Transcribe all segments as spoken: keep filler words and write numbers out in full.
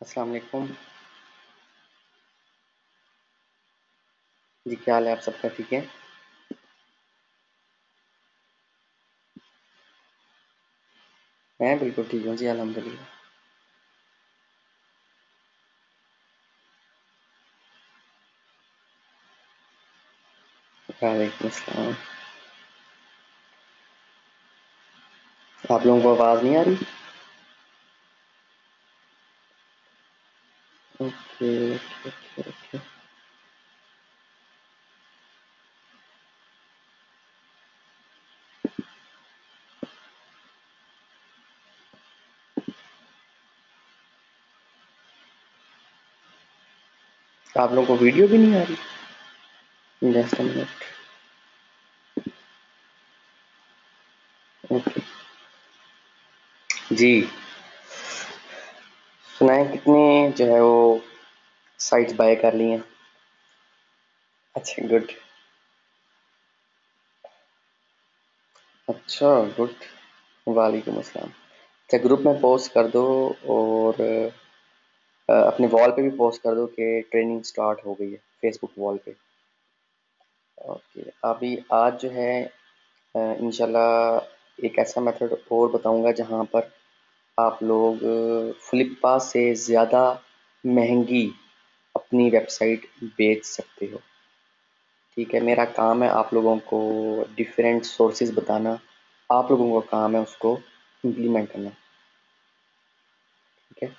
अस्सलाम वालेकुम जी, क्या हाल है? आप सबका ठीक है? मैं बिल्कुल ठीक हूँ जी, अल्हम्दुलिल्लाह। वालेकुम अस्सलाम। आप लोगों को आवाज़ नहीं आ रही? Okay okay okay okay. आप लोगों को वीडियो भी नहीं आ रही? Just a minute. ओके जी, सुनाएं कितने जो है वो साइट्स बाय कर ली हैं? अच्छा, गुड। अच्छा, गुड। वालेकुम अस्सलाम। अच्छा, ग्रुप में पोस्ट कर दो और अ, अपने वॉल पे भी पोस्ट कर दो कि ट्रेनिंग स्टार्ट हो गई है, फेसबुक वॉल पे। ओके, अभी आज जो है अ, इंशाल्लाह एक ऐसा मेथड और बताऊंगा जहां पर आप लोग फ्लिपा से ज़्यादा महंगी अपनी वेबसाइट बेच सकते हो। ठीक है, मेरा काम है आप लोगों को डिफरेंट सोर्सेज बताना, आप लोगों का काम है उसको इम्प्लीमेंट करना। ठीक है,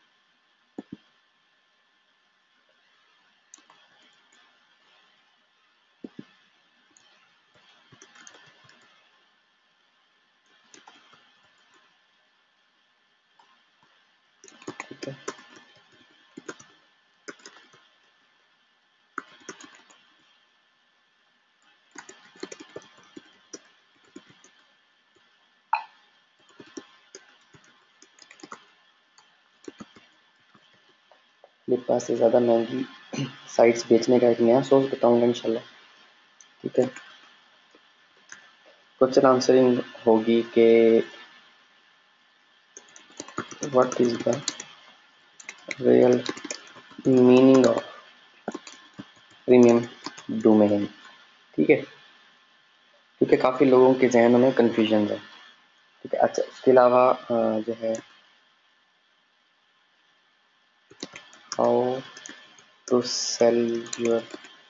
ठीक है। फ्लिपा से ज़्यादा महंगी साइट्स बेचने का एक नया सोर्स बताऊंगा इंशाल्लाह। ठीक है, क्वेश्चन आंसरिंग होगी कि what is the real meaning of premium domain. ठीक है, क्योंकि काफ़ी लोगों के जहनों में कन्फ्यूजन है। ठीक है, अच्छा, इसके अलावा अ, जो है how to sell your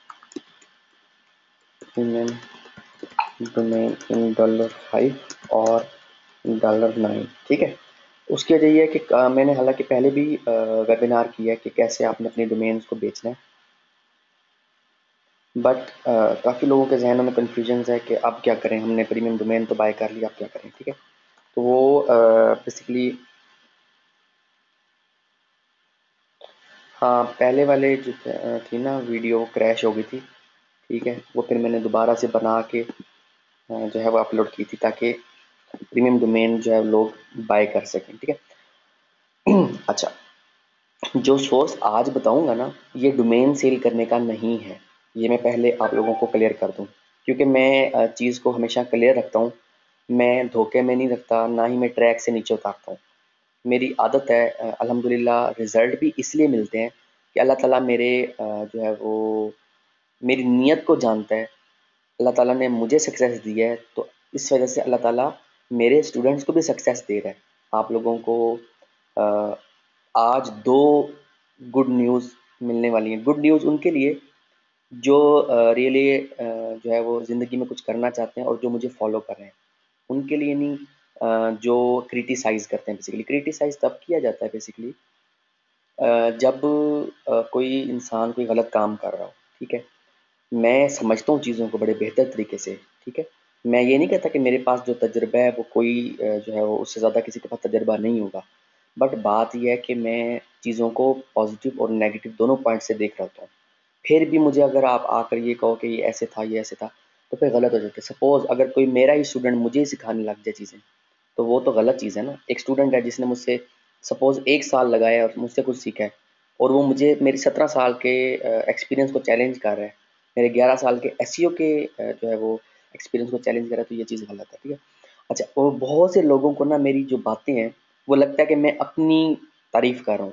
premium domain in dollar five और डॉलर नाइन। ठीक है, उसकी वजह यह है कि अ, मैंने हालांकि पहले भी वेबिनार किया है कि कैसे आपने अपने डोमेन्स को बेचना है, बट काफ़ी लोगों के जहनों में कन्फ्यूजन है कि अब क्या करें, हमने प्रीमियम डोमेन तो बाय कर लिया, अब क्या करें। ठीक है, तो वो बेसिकली हाँ, पहले वाले जो थ- थी ना वीडियो क्रैश हो गई थी। ठीक है, वो फिर मैंने दोबारा से बना के अ, जो है वो अपलोड की थी ताकि प्रीमियम डोमेन जो है लोग बाय कर सकें। ठीक है अच्छा, जो सोर्स आज बताऊंगा ना, ये डोमेन सेल करने का नहीं है। ये मैं पहले आप लोगों को क्लियर कर दूं, क्योंकि मैं अ, चीज़ को हमेशा क्लियर रखता हूँ। मैं धोखे में नहीं रखता, ना ही मैं ट्रैक से नीचे उतारता हूँ। मेरी आदत है, अ, अल्हम्दुलिल्लाह रिज़ल्ट भी इसलिए मिलते हैं कि अल्लाह ताला मेरे अ, जो है वो मेरी नीयत को जानता है। अल्लाह ताला ने मुझे सक्सेस दी है, तो इस वजह से अल्लाह ताला मेरे स्टूडेंट्स को भी सक्सेस दे रहा है। आप लोगों को अ, आज दो गुड न्यूज़ मिलने वाली हैं। गुड न्यूज़ उनके लिए जो रियली जो है वो ज़िंदगी में कुछ करना चाहते हैं और जो मुझे फॉलो कर रहे हैं, उनके लिए नहीं। अ, जो क्रिटिसाइज़ करते हैं, बेसिकली क्रिटिसाइज़ तब किया जाता है बेसिकली जब अ, कोई इंसान कोई गलत काम कर रहा हो। ठीक है, मैं समझता हूँ चीज़ों को बड़े बेहतर तरीके से। ठीक है, मैं ये नहीं कहता कि मेरे पास जो तजुर्बा है वो कोई अ, जो है वो उससे ज़्यादा किसी के पास तजुर्बा नहीं होगा। बट बात ये है कि मैं चीज़ों को पॉजिटिव और नेगेटिव दोनों पॉइंट से देख रहा होता हूँ। फिर भी मुझे अगर आप आकर ये कहो कि ये ऐसे था, ये ऐसे था, तो फिर गलत हो जाता है। सपोज़ अगर कोई मेरा ही स्टूडेंट मुझे ही सिखाने लग जाए चीज़ें, तो वो तो गलत चीज़ है ना। एक स्टूडेंट है जिसने मुझसे सपोज़ एक साल लगाया और मुझसे कुछ सीखा है, और वो मुझे मेरी सत्रह साल के एक्सपीरियंस को चैलेंज कर रहा है, मेरे ग्यारह साल के एसईओ के अ, जो है वो एक्सपीरियंस को चैलेंज कर रहा है, तो ये चीज़ गलत है। ठीक है, अच्छा, और बहुत से लोगों को ना मेरी जो बातें हैं वो लगता है कि मैं अपनी तारीफ़ कर रहा हूँ,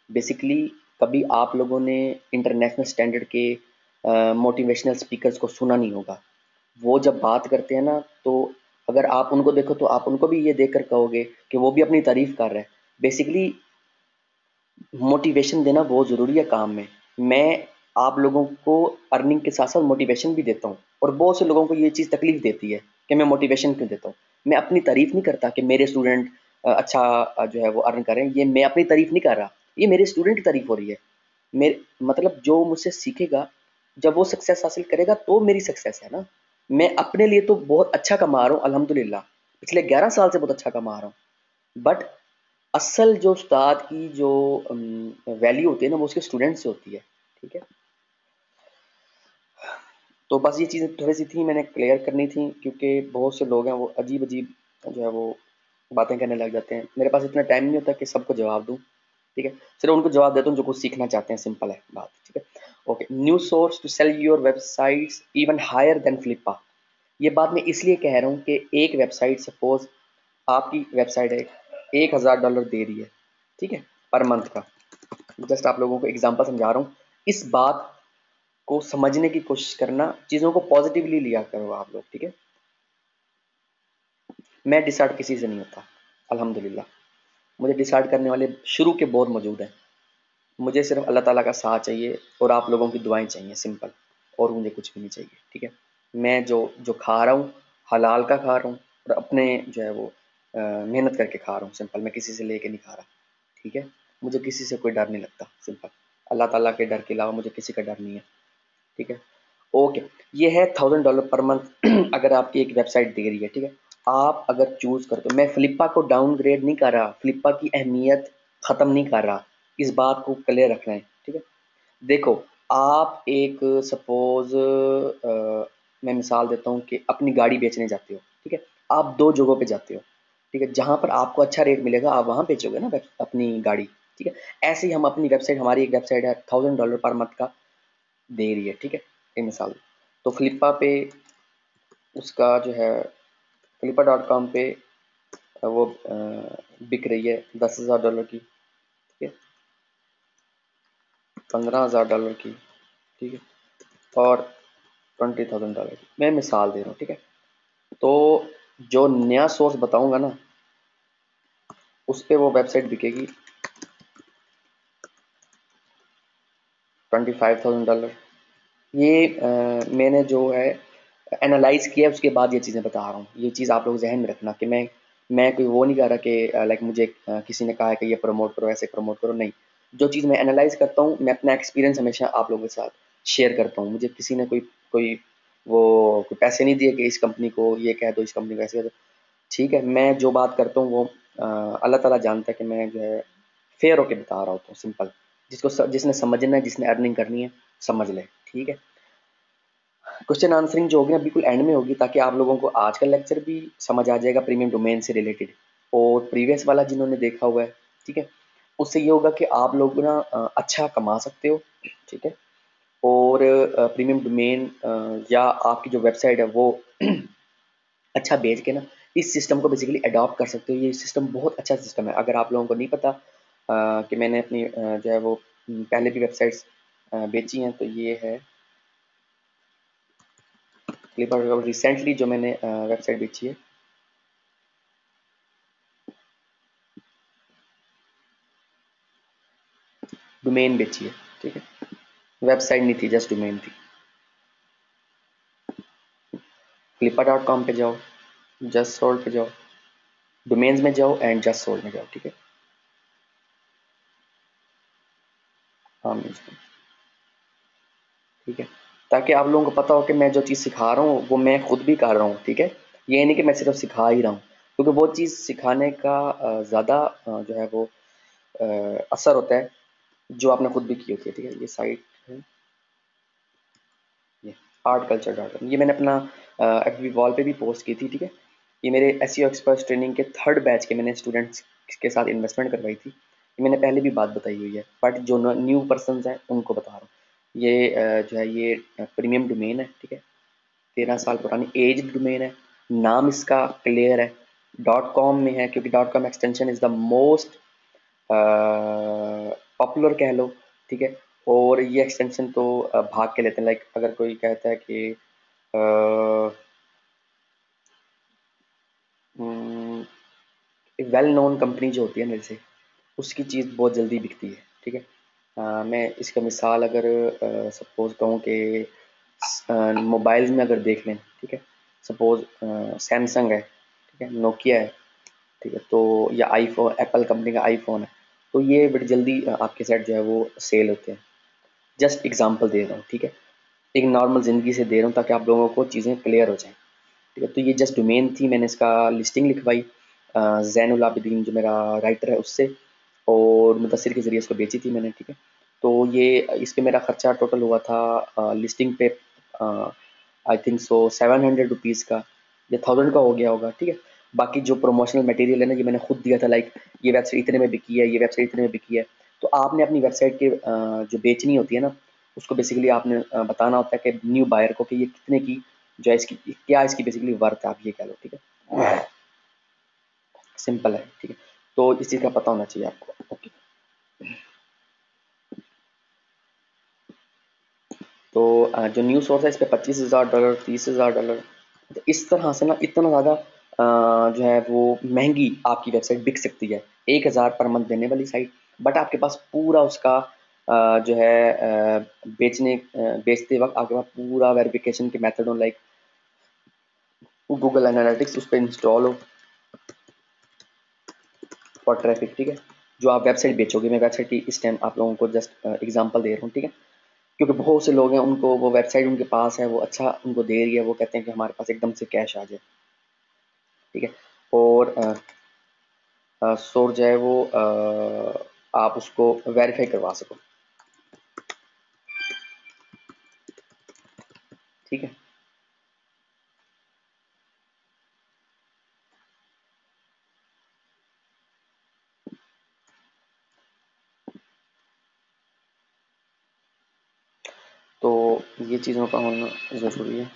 बेसिकली कभी आप लोगों ने इंटरनेशनल स्टैंडर्ड के मोटिवेशनल स्पीकर्स को सुना नहीं होगा। वो जब बात करते हैं ना, तो अगर आप उनको देखो तो आप उनको भी ये देखकर कहोगे कि वो भी अपनी तारीफ कर रहे हैं। बेसिकली मोटिवेशन देना बहुत ज़रूरी है काम में। मैं आप लोगों को अर्निंग के साथ साथ मोटिवेशन भी देता हूँ, और बहुत से लोगों को ये चीज़ तकलीफ देती है कि मैं मोटिवेशन क्यों देता हूँ। मैं अपनी तारीफ नहीं करता कि मेरे स्टूडेंट अच्छा अ, जो है वो अर्न करें, ये मैं अपनी तारीफ नहीं कर रहा, ये मेरे स्टूडेंट की तारीफ हो रही है। मेरे मतलब जो मुझसे सीखेगा, जब वो सक्सेस हासिल करेगा तो मेरी सक्सेस है ना। मैं अपने लिए तो बहुत अच्छा कमा रहा हूँ अल्हम्दुलिल्लाह, पिछले ग्यारह साल से बहुत अच्छा कमा रहा हूँ। बट असल जो उस्ताद की जो वैल्यू होती है ना, वो उसके स्टूडेंट से होती है। ठीक है, तो बस ये चीज़ें थोड़ी सी थी, मैंने क्लियर करनी थी, क्योंकि बहुत से लोग हैं वो अजीब अजीब जो है वो बातें करने लग जाते हैं। मेरे पास इतना टाइम नहीं होता कि सबको जवाब दूं। ठीक है, सिर्फ उनको जवाब देता हूँ जो कुछ सीखना चाहते हैं, सिंपल है बात। ठीक है, okay. New source to sell your websites even higher than Flippa. ये बात मैं इसलिए कह रहा हूँ कि एक वेबसाइट, सपोज आपकी वेबसाइट है, एक हज़ार डॉलर दे रही है, ठीक है, पर मंथ का। जस्ट आप लोगों को एग्जांपल समझा रहा हूँ। इस बात को समझने की कोशिश करना, चीज़ों को पॉजिटिवली लिया करो आप लोग। ठीक है, मैं डिसाइड किसी से नहीं होता अल्हम्दुलिल्लाह। मुझे डिसाइड करने वाले शुरू के बहुत मौजूद हैं। मुझे सिर्फ अल्लाह ताला का साथ चाहिए और आप लोगों की दुआएं चाहिए, सिंपल। और मुझे कुछ भी नहीं चाहिए। ठीक है, मैं जो जो खा रहा हूँ हलाल का खा रहा हूँ, और अपने जो है वो अ, मेहनत करके खा रहा हूँ, सिंपल। मैं किसी से लेके नहीं खा रहा। ठीक है, मुझे किसी से कोई डर नहीं लगता, सिंपल। अल्लाह ताला के डर के अलावा मुझे किसी का डर नहीं है। ठीक है, ओके। ये है थाउजेंड डॉलर पर मंथ अगर आपकी एक वेबसाइट दे रही है। ठीक है, आप अगर चूज करते हो, मैं फ्लिपा को डाउनग्रेड नहीं कर रहा, फ्लिपा की अहमियत खत्म नहीं कर रहा, इस बात को क्लियर रखना है। ठीक है, देखो, आप एक सपोज मैं मिसाल देता हूँ कि अपनी गाड़ी बेचने जाते हो। ठीक है, आप दो जगहों पे जाते हो। ठीक है, जहाँ पर आपको अच्छा रेट मिलेगा आप वहाँ बेचोगे ना वेब- अपनी गाड़ी। ठीक है, ऐसे ही हम अपनी वेबसाइट, हमारी एक वेबसाइट है, थाउजेंड डॉलर पर मंथ का दे रही है। ठीक है, एक मिसाल। तो फ्लिपा पे उसका जो है, फ्लिपा डॉट कॉम पे वो अ, बिक रही है दस हज़ार डॉलर की। ठीक है, पंद्रह हज़ार डॉलर की। ठीक है, और ट्वेंटी थाउजेंड डॉलर की, मैं मिसाल दे रहा हूँ। ठीक है, तो जो नया सोर्स बताऊंगा ना, उस पे वो वेबसाइट बिकेगी ट्वेंटी फाइव थाउजेंड डॉलर। ये अ, मैंने जो है एनालाइज किया, उसके बाद ये चीज़ें बता रहा हूँ। ये चीज़ आप लोग जहन में रखना कि मैं मैं कोई वो नहीं कर रहा कि लाइक मुझे अ, किसी ने कहा है कि ये प्रमोट करो, ऐसे प्रमोट करो, नहीं। जो चीज़ मैं एनालाइज करता हूँ, मैं अपना एक्सपीरियंस हमेशा आप लोगों के साथ शेयर करता हूँ। मुझे किसी ने कोई कोई वो कोई पैसे नहीं दिए कि इस कंपनी को ये कह दो, इस कंपनी को ऐसे कह दो। ठीक है, मैं जो बात करता हूँ वो अ, अल्लाह ताला जानता है कि मैं जो है फेयर होके बता रहा होता हूँ, सिंपल। जिसको स, जिसने समझना है, जिसने अर्निंग करनी है, समझ ले। ठीक है, क्वेश्चन आंसरिंग जो होगी ना, बिल्कुल एंड में होगी, ताकि आप लोगों को आज का लेक्चर भी समझ आ जाएगा प्रीमियम डोमेन से रिलेटेड, और प्रीवियस वाला जिन्होंने देखा हुआ है। ठीक है, उससे ये होगा कि आप लोग ना अ, अच्छा कमा सकते हो। ठीक है, और प्रीमियम डोमेन या आपकी जो वेबसाइट है वो अच्छा बेच के ना, इस सिस्टम को बेसिकली अडॉप्ट कर सकते हो। ये सिस्टम बहुत अच्छा सिस्टम है। अगर आप लोगों को नहीं पता अ, कि मैंने अपनी अ, जो है वो उम, पहले भी वेबसाइट्स अ, बेची हैं, तो ये है फ्लिपकार्ट। रिसेंटली जो मैंने अ, वेबसाइट बेची है, डोमेन बेची है। ठीक है, वेबसाइट नहीं थी, जस्ट डोमेन थी। फ्लिपा डॉट कॉम पे जाओ, जस्ट सोल्ड पे जाओ, डोमेन्स में जाओ एंड जस्ट सोल्ड में जाओ। ठीक है, हाँ मीन्स, ठीक है, ताकि आप लोगों को पता हो कि मैं जो चीज़ सिखा रहा हूँ वो मैं खुद भी कर रहा हूँ। ठीक है, ये नहीं कि मैं सिर्फ सिखा ही रहा हूँ, क्योंकि वो चीज़ सिखाने का अ, ज़्यादा अ, जो है वो अ, असर होता है जो आपने खुद भी की होती है। ठीक है, ये साइट है, ये आर्ट कल्चर डॉट कॉम, ये मैंने अपना एफ बी वॉल पे भी पोस्ट की थी। ठीक है, ये मेरे S E O expert training के थर्ड बैच के मैंने स्टूडेंट्स के साथ इन्वेस्टमेंट करवाई थी। ये मैंने पहले भी बात बताई हुई है, बट जो न्यू पर्सन हैं उनको बता रहा हूँ। ये अ, जो है ये प्रीमियम डोमेन है। ठीक है, तेरह साल पुरानी एज डोमेन है, नाम इसका क्लियर है, डॉट कॉम में है, क्योंकि dot com extension is the most popular कह लो, ठीक है। और ये एक्सटेंशन तो अ, भाग के लेते हैं, लाइक अगर कोई कहता है कि वेल नोन कंपनी जो होती है मेरे से, उसकी चीज़ बहुत जल्दी बिकती है, ठीक है। अ, मैं इसका मिसाल अगर सपोज कहूँ कि मोबाइल्स में अगर देख लें, ठीक है। सपोज सैमसंग है, ठीक है, नोकिया है, ठीक है, तो या आईफोन, एप्पल कंपनी का आईफोन है, तो ये बड़ी जल्दी अ, आपके सेट जो है वो सेल होते हैं। जस्ट एग्जांपल दे रहा हूँ, ठीक है, एक नॉर्मल ज़िंदगी से दे रहा हूँ ताकि आप लोगों को चीज़ें क्लियर हो जाएँ, ठीक है। तो ये जस्ट डोमेन थी, मैंने इसका लिस्टिंग लिखवाई अ, ज़ैनुल आबिदीन जो मेरा राइटर है उससे, और मुदस्सिर के ज़रिए उसको बेची थी मैंने, ठीक है। तो ये इस पे मेरा खर्चा टोटल हुआ था अ, लिस्टिंग पे I think so seven hundred rupees का या थाउजेंड का हो गया होगा, ठीक है। बाकी जो प्रमोशनल मटेरियल है ना, ये मैंने खुद दिया था, लाइक ये वेबसाइट इतने में बिकी है, ये वेबसाइट इतने में बिकी है। तो आपने अपनी वेबसाइट के अ, जो बेचनी होती है ना, उसको बेसिकली आपने अ, बताना होता है कि न्यू बायर को कि ये कितने की जो है इसकी क्या इसकी बेसिकली वर्थ है, आप ये कह लो, ठीक है। सिंपल है, ठीक है। तो इस चीज़ का पता होना चाहिए आपको, ओके। तो अ, जो न्यू सोर्स है इस पे पच्चीस हज़ार डॉलर, तीस हज़ार डॉलर, तो इस तरह से ना इतना ज़्यादा अ, जो है वो महंगी आपकी वेबसाइट बिक सकती है, एक हज़ार पर मंथ देने वाली साइट, बट आपके पास पूरा उसका अ, जो है अ, बेचने अ, बेचते वक्त आपके पास पूरा वेरिफिकेशन के मेथड हो, लाइक गूगल एनालिटिक्स उस पर इंस्टॉल हो फॉर ट्रैफिक, ठीक है। जो आप वेबसाइट बेचोगे, मैं वेबसाइट की इस टाइम आप लोगों को जस्ट एग्जांपल दे रहा हूँ, ठीक है। क्योंकि बहुत से लोग हैं, उनको वो वेबसाइट उनके पास है, वो अच्छा उनको दे रही है, वो कहते हैं कि हमारे पास एकदम से कैश आ जाए, ठीक है। और सोर्स जो है वो अ, आप उसको वेरीफाई करवा सको, ठीक है। तो ये चीज़ों का होना ज़रूरी है।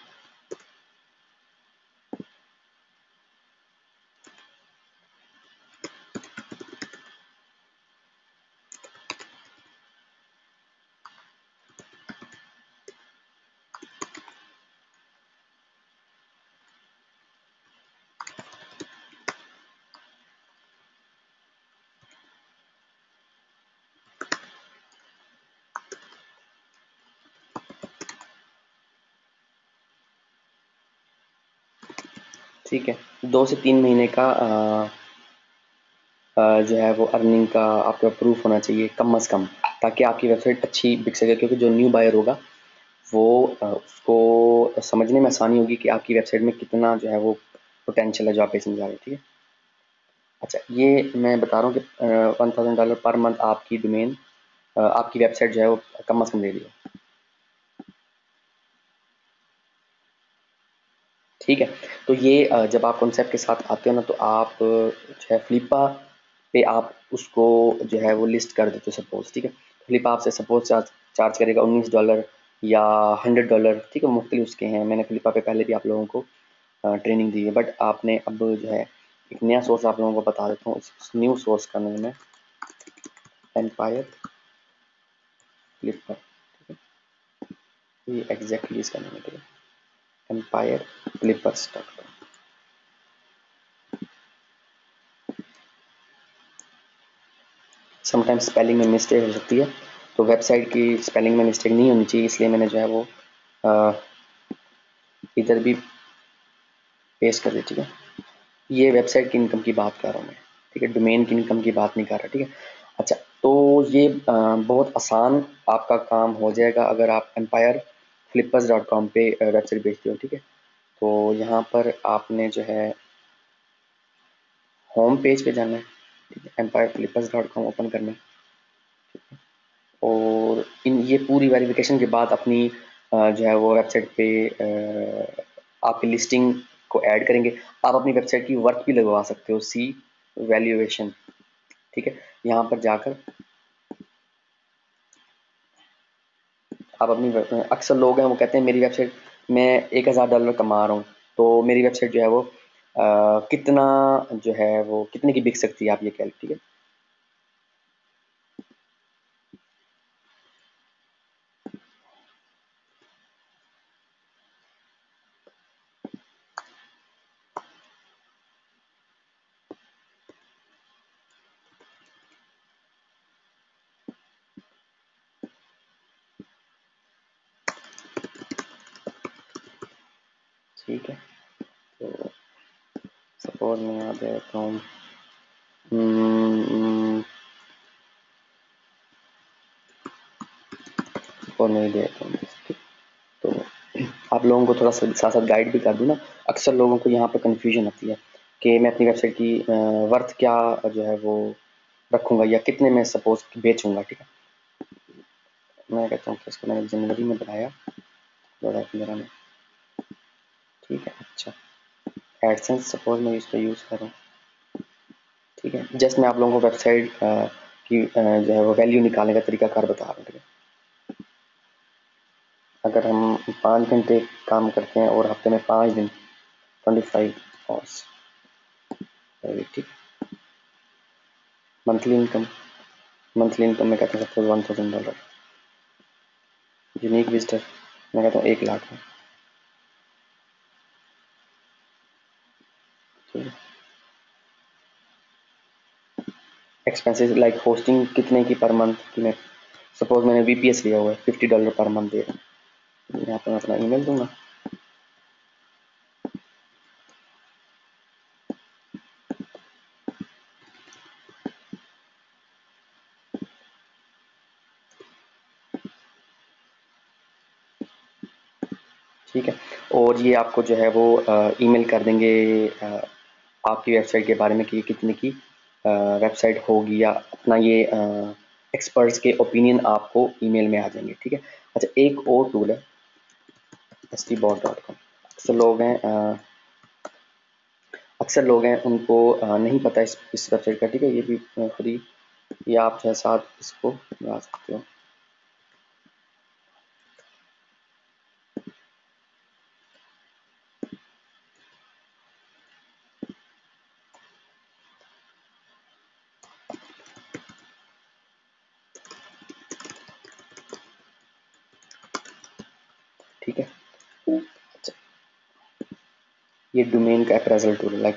ठीक है, दो से तीन महीने का अ, अ, जो है वो अर्निंग का आपका प्रूफ होना चाहिए कम अज़ कम, ताकि आपकी वेबसाइट अच्छी बिक सके, क्योंकि जो न्यू बायर होगा वो अ, उसको समझने में आसानी होगी कि आपकी वेबसाइट में कितना जो है वो पोटेंशियल है जो आप बेचने जा रहे हैं, ठीक है। अच्छा, ये मैं बता रहा हूँ कि one thousand dollar per month आपकी डोमेन आपकी वेबसाइट जो है वो कम अज़ कम दे रही है, ठीक है। तो ये अ, जब आप कॉन्सेप्ट के साथ आते हो ना, तो आप अ, जो है फ्लिपा पे आप उसको जो है वो लिस्ट कर देते हो सपोज, ठीक है। फ्लिपा आपसे सपोज चार्ज चार्ज करेगा उन्नीस डॉलर या हंड्रेड डॉलर, ठीक है, मुख्तलिफ उसके हैं। मैंने फ्लिपा पे पहले भी आप लोगों को ट्रेनिंग दी है, बट आपने अब जो है एक नया सोर्स आप लोगों को बता देता हूँ। इस न्यू सोर्स का नाम है एम्पायर फ्लिपर, ये एग्जैक्टली इसका नाम है, ठीक है, Empire Flippers dot com. Sometimes spelling में मिस्टेक हो सकती है, तो वेबसाइट की स्पेलिंग में मिस्टेक नहीं होनी चाहिए, इसलिए मैंने जो है वो अ, इधर भी पेस्ट कर दी, ठीक है। ये वेबसाइट की इनकम की बात कर रहा हूँ मैं, ठीक है, डोमेन की इनकम की बात नहीं कर रहा, ठीक है। अच्छा, तो ये अ, बहुत आसान आपका काम हो जाएगा अगर आप एम्पायर फ्लिपर्स डॉट कॉम पे वेबसाइट बेचते हो, ठीक है। तो यहाँ पर आपने जो है होम पेज पे जाना है, ठीक है, Empire Flippers dot com open करना है, और इन ये पूरी वेरिफिकेशन के बाद अपनी अ, जो है वो वेबसाइट पे अ, आपकी लिस्टिंग को ऐड करेंगे। आप अपनी वेबसाइट की वर्थ भी लगवा सकते हो, सी वैल्यूएशन, ठीक है। यहाँ पर जाकर आप अपनी वेब- अक्सर लोग हैं वो कहते हैं मेरी वेबसाइट मैं एक हज़ार डॉलर कमा रहा हूँ, तो मेरी वेबसाइट जो है वो अ, कितना जो है वो कितने की बिक सकती है, आप ये कह लो, ठीक है। ठीक है, तो सपोज मैं यहाँ पे आता हूँ, और नहीं देता हूँ, तो आप लोगों को थोड़ा सा साथ साथ गाइड भी कर दूँ ना। अक्सर लोगों को यहाँ पे कंफ्यूजन होती है कि मैं अपनी वेबसाइट की वर्थ क्या जो है वो रखूँगा या कितने में सपोज बेचूँगा। ठीक है, मैं कहता हूँ कि इसको मैंने जनवरी में बनाया दो हज़ार पंद्रह में। ठीक है, अच्छा एडसेंस सपोज मैं इसको यूज़ करूँ। ठीक है, जस्ट मैं आप लोगों को वेबसाइट की जो है वो वैल्यू निकालने का तरीका कार बता रहा हूँ। ठीक है, अगर हम पाँच घंटे काम करते हैं और हफ्ते में पाँच दिन ट्वेंटी फाइव आवर्स, ठीक, मंथली इनकम, मंथली इनकम में कहते हैं suppose one thousand dollar. Unique visitor मैं कहता हूँ एक लाख है। ठीक है, एक्सपेंसेस लाइक होस्टिंग कितने की पर मंथ की, मैं सपोज मैंने वीपीएस लिया हुआ है फिफ्टी डॉलर पर मंथ दे रहा हूँ। यहाँ पर मैं अपना ईमेल दूंगा। ठीक है, और ये आपको जो है वो ईमेल कर देंगे आपकी वेबसाइट के बारे में कि कितने की वेबसाइट होगी, या अपना ये एक्सपर्ट्स के ओपिनियन आपको ईमेल में आ जाएंगे। ठीक है, अच्छा एक और टूल है S T bot dot com. अक्सर लोग हैं अक्सर लोग हैं उनको नहीं पता इस इस वेबसाइट का। ठीक है, ये भी फ्री, ये आप जो है साथ इसको लगा सकते हो। ठीक है, अच्छा ये डोमेन का अप्रेजल टूल लाइक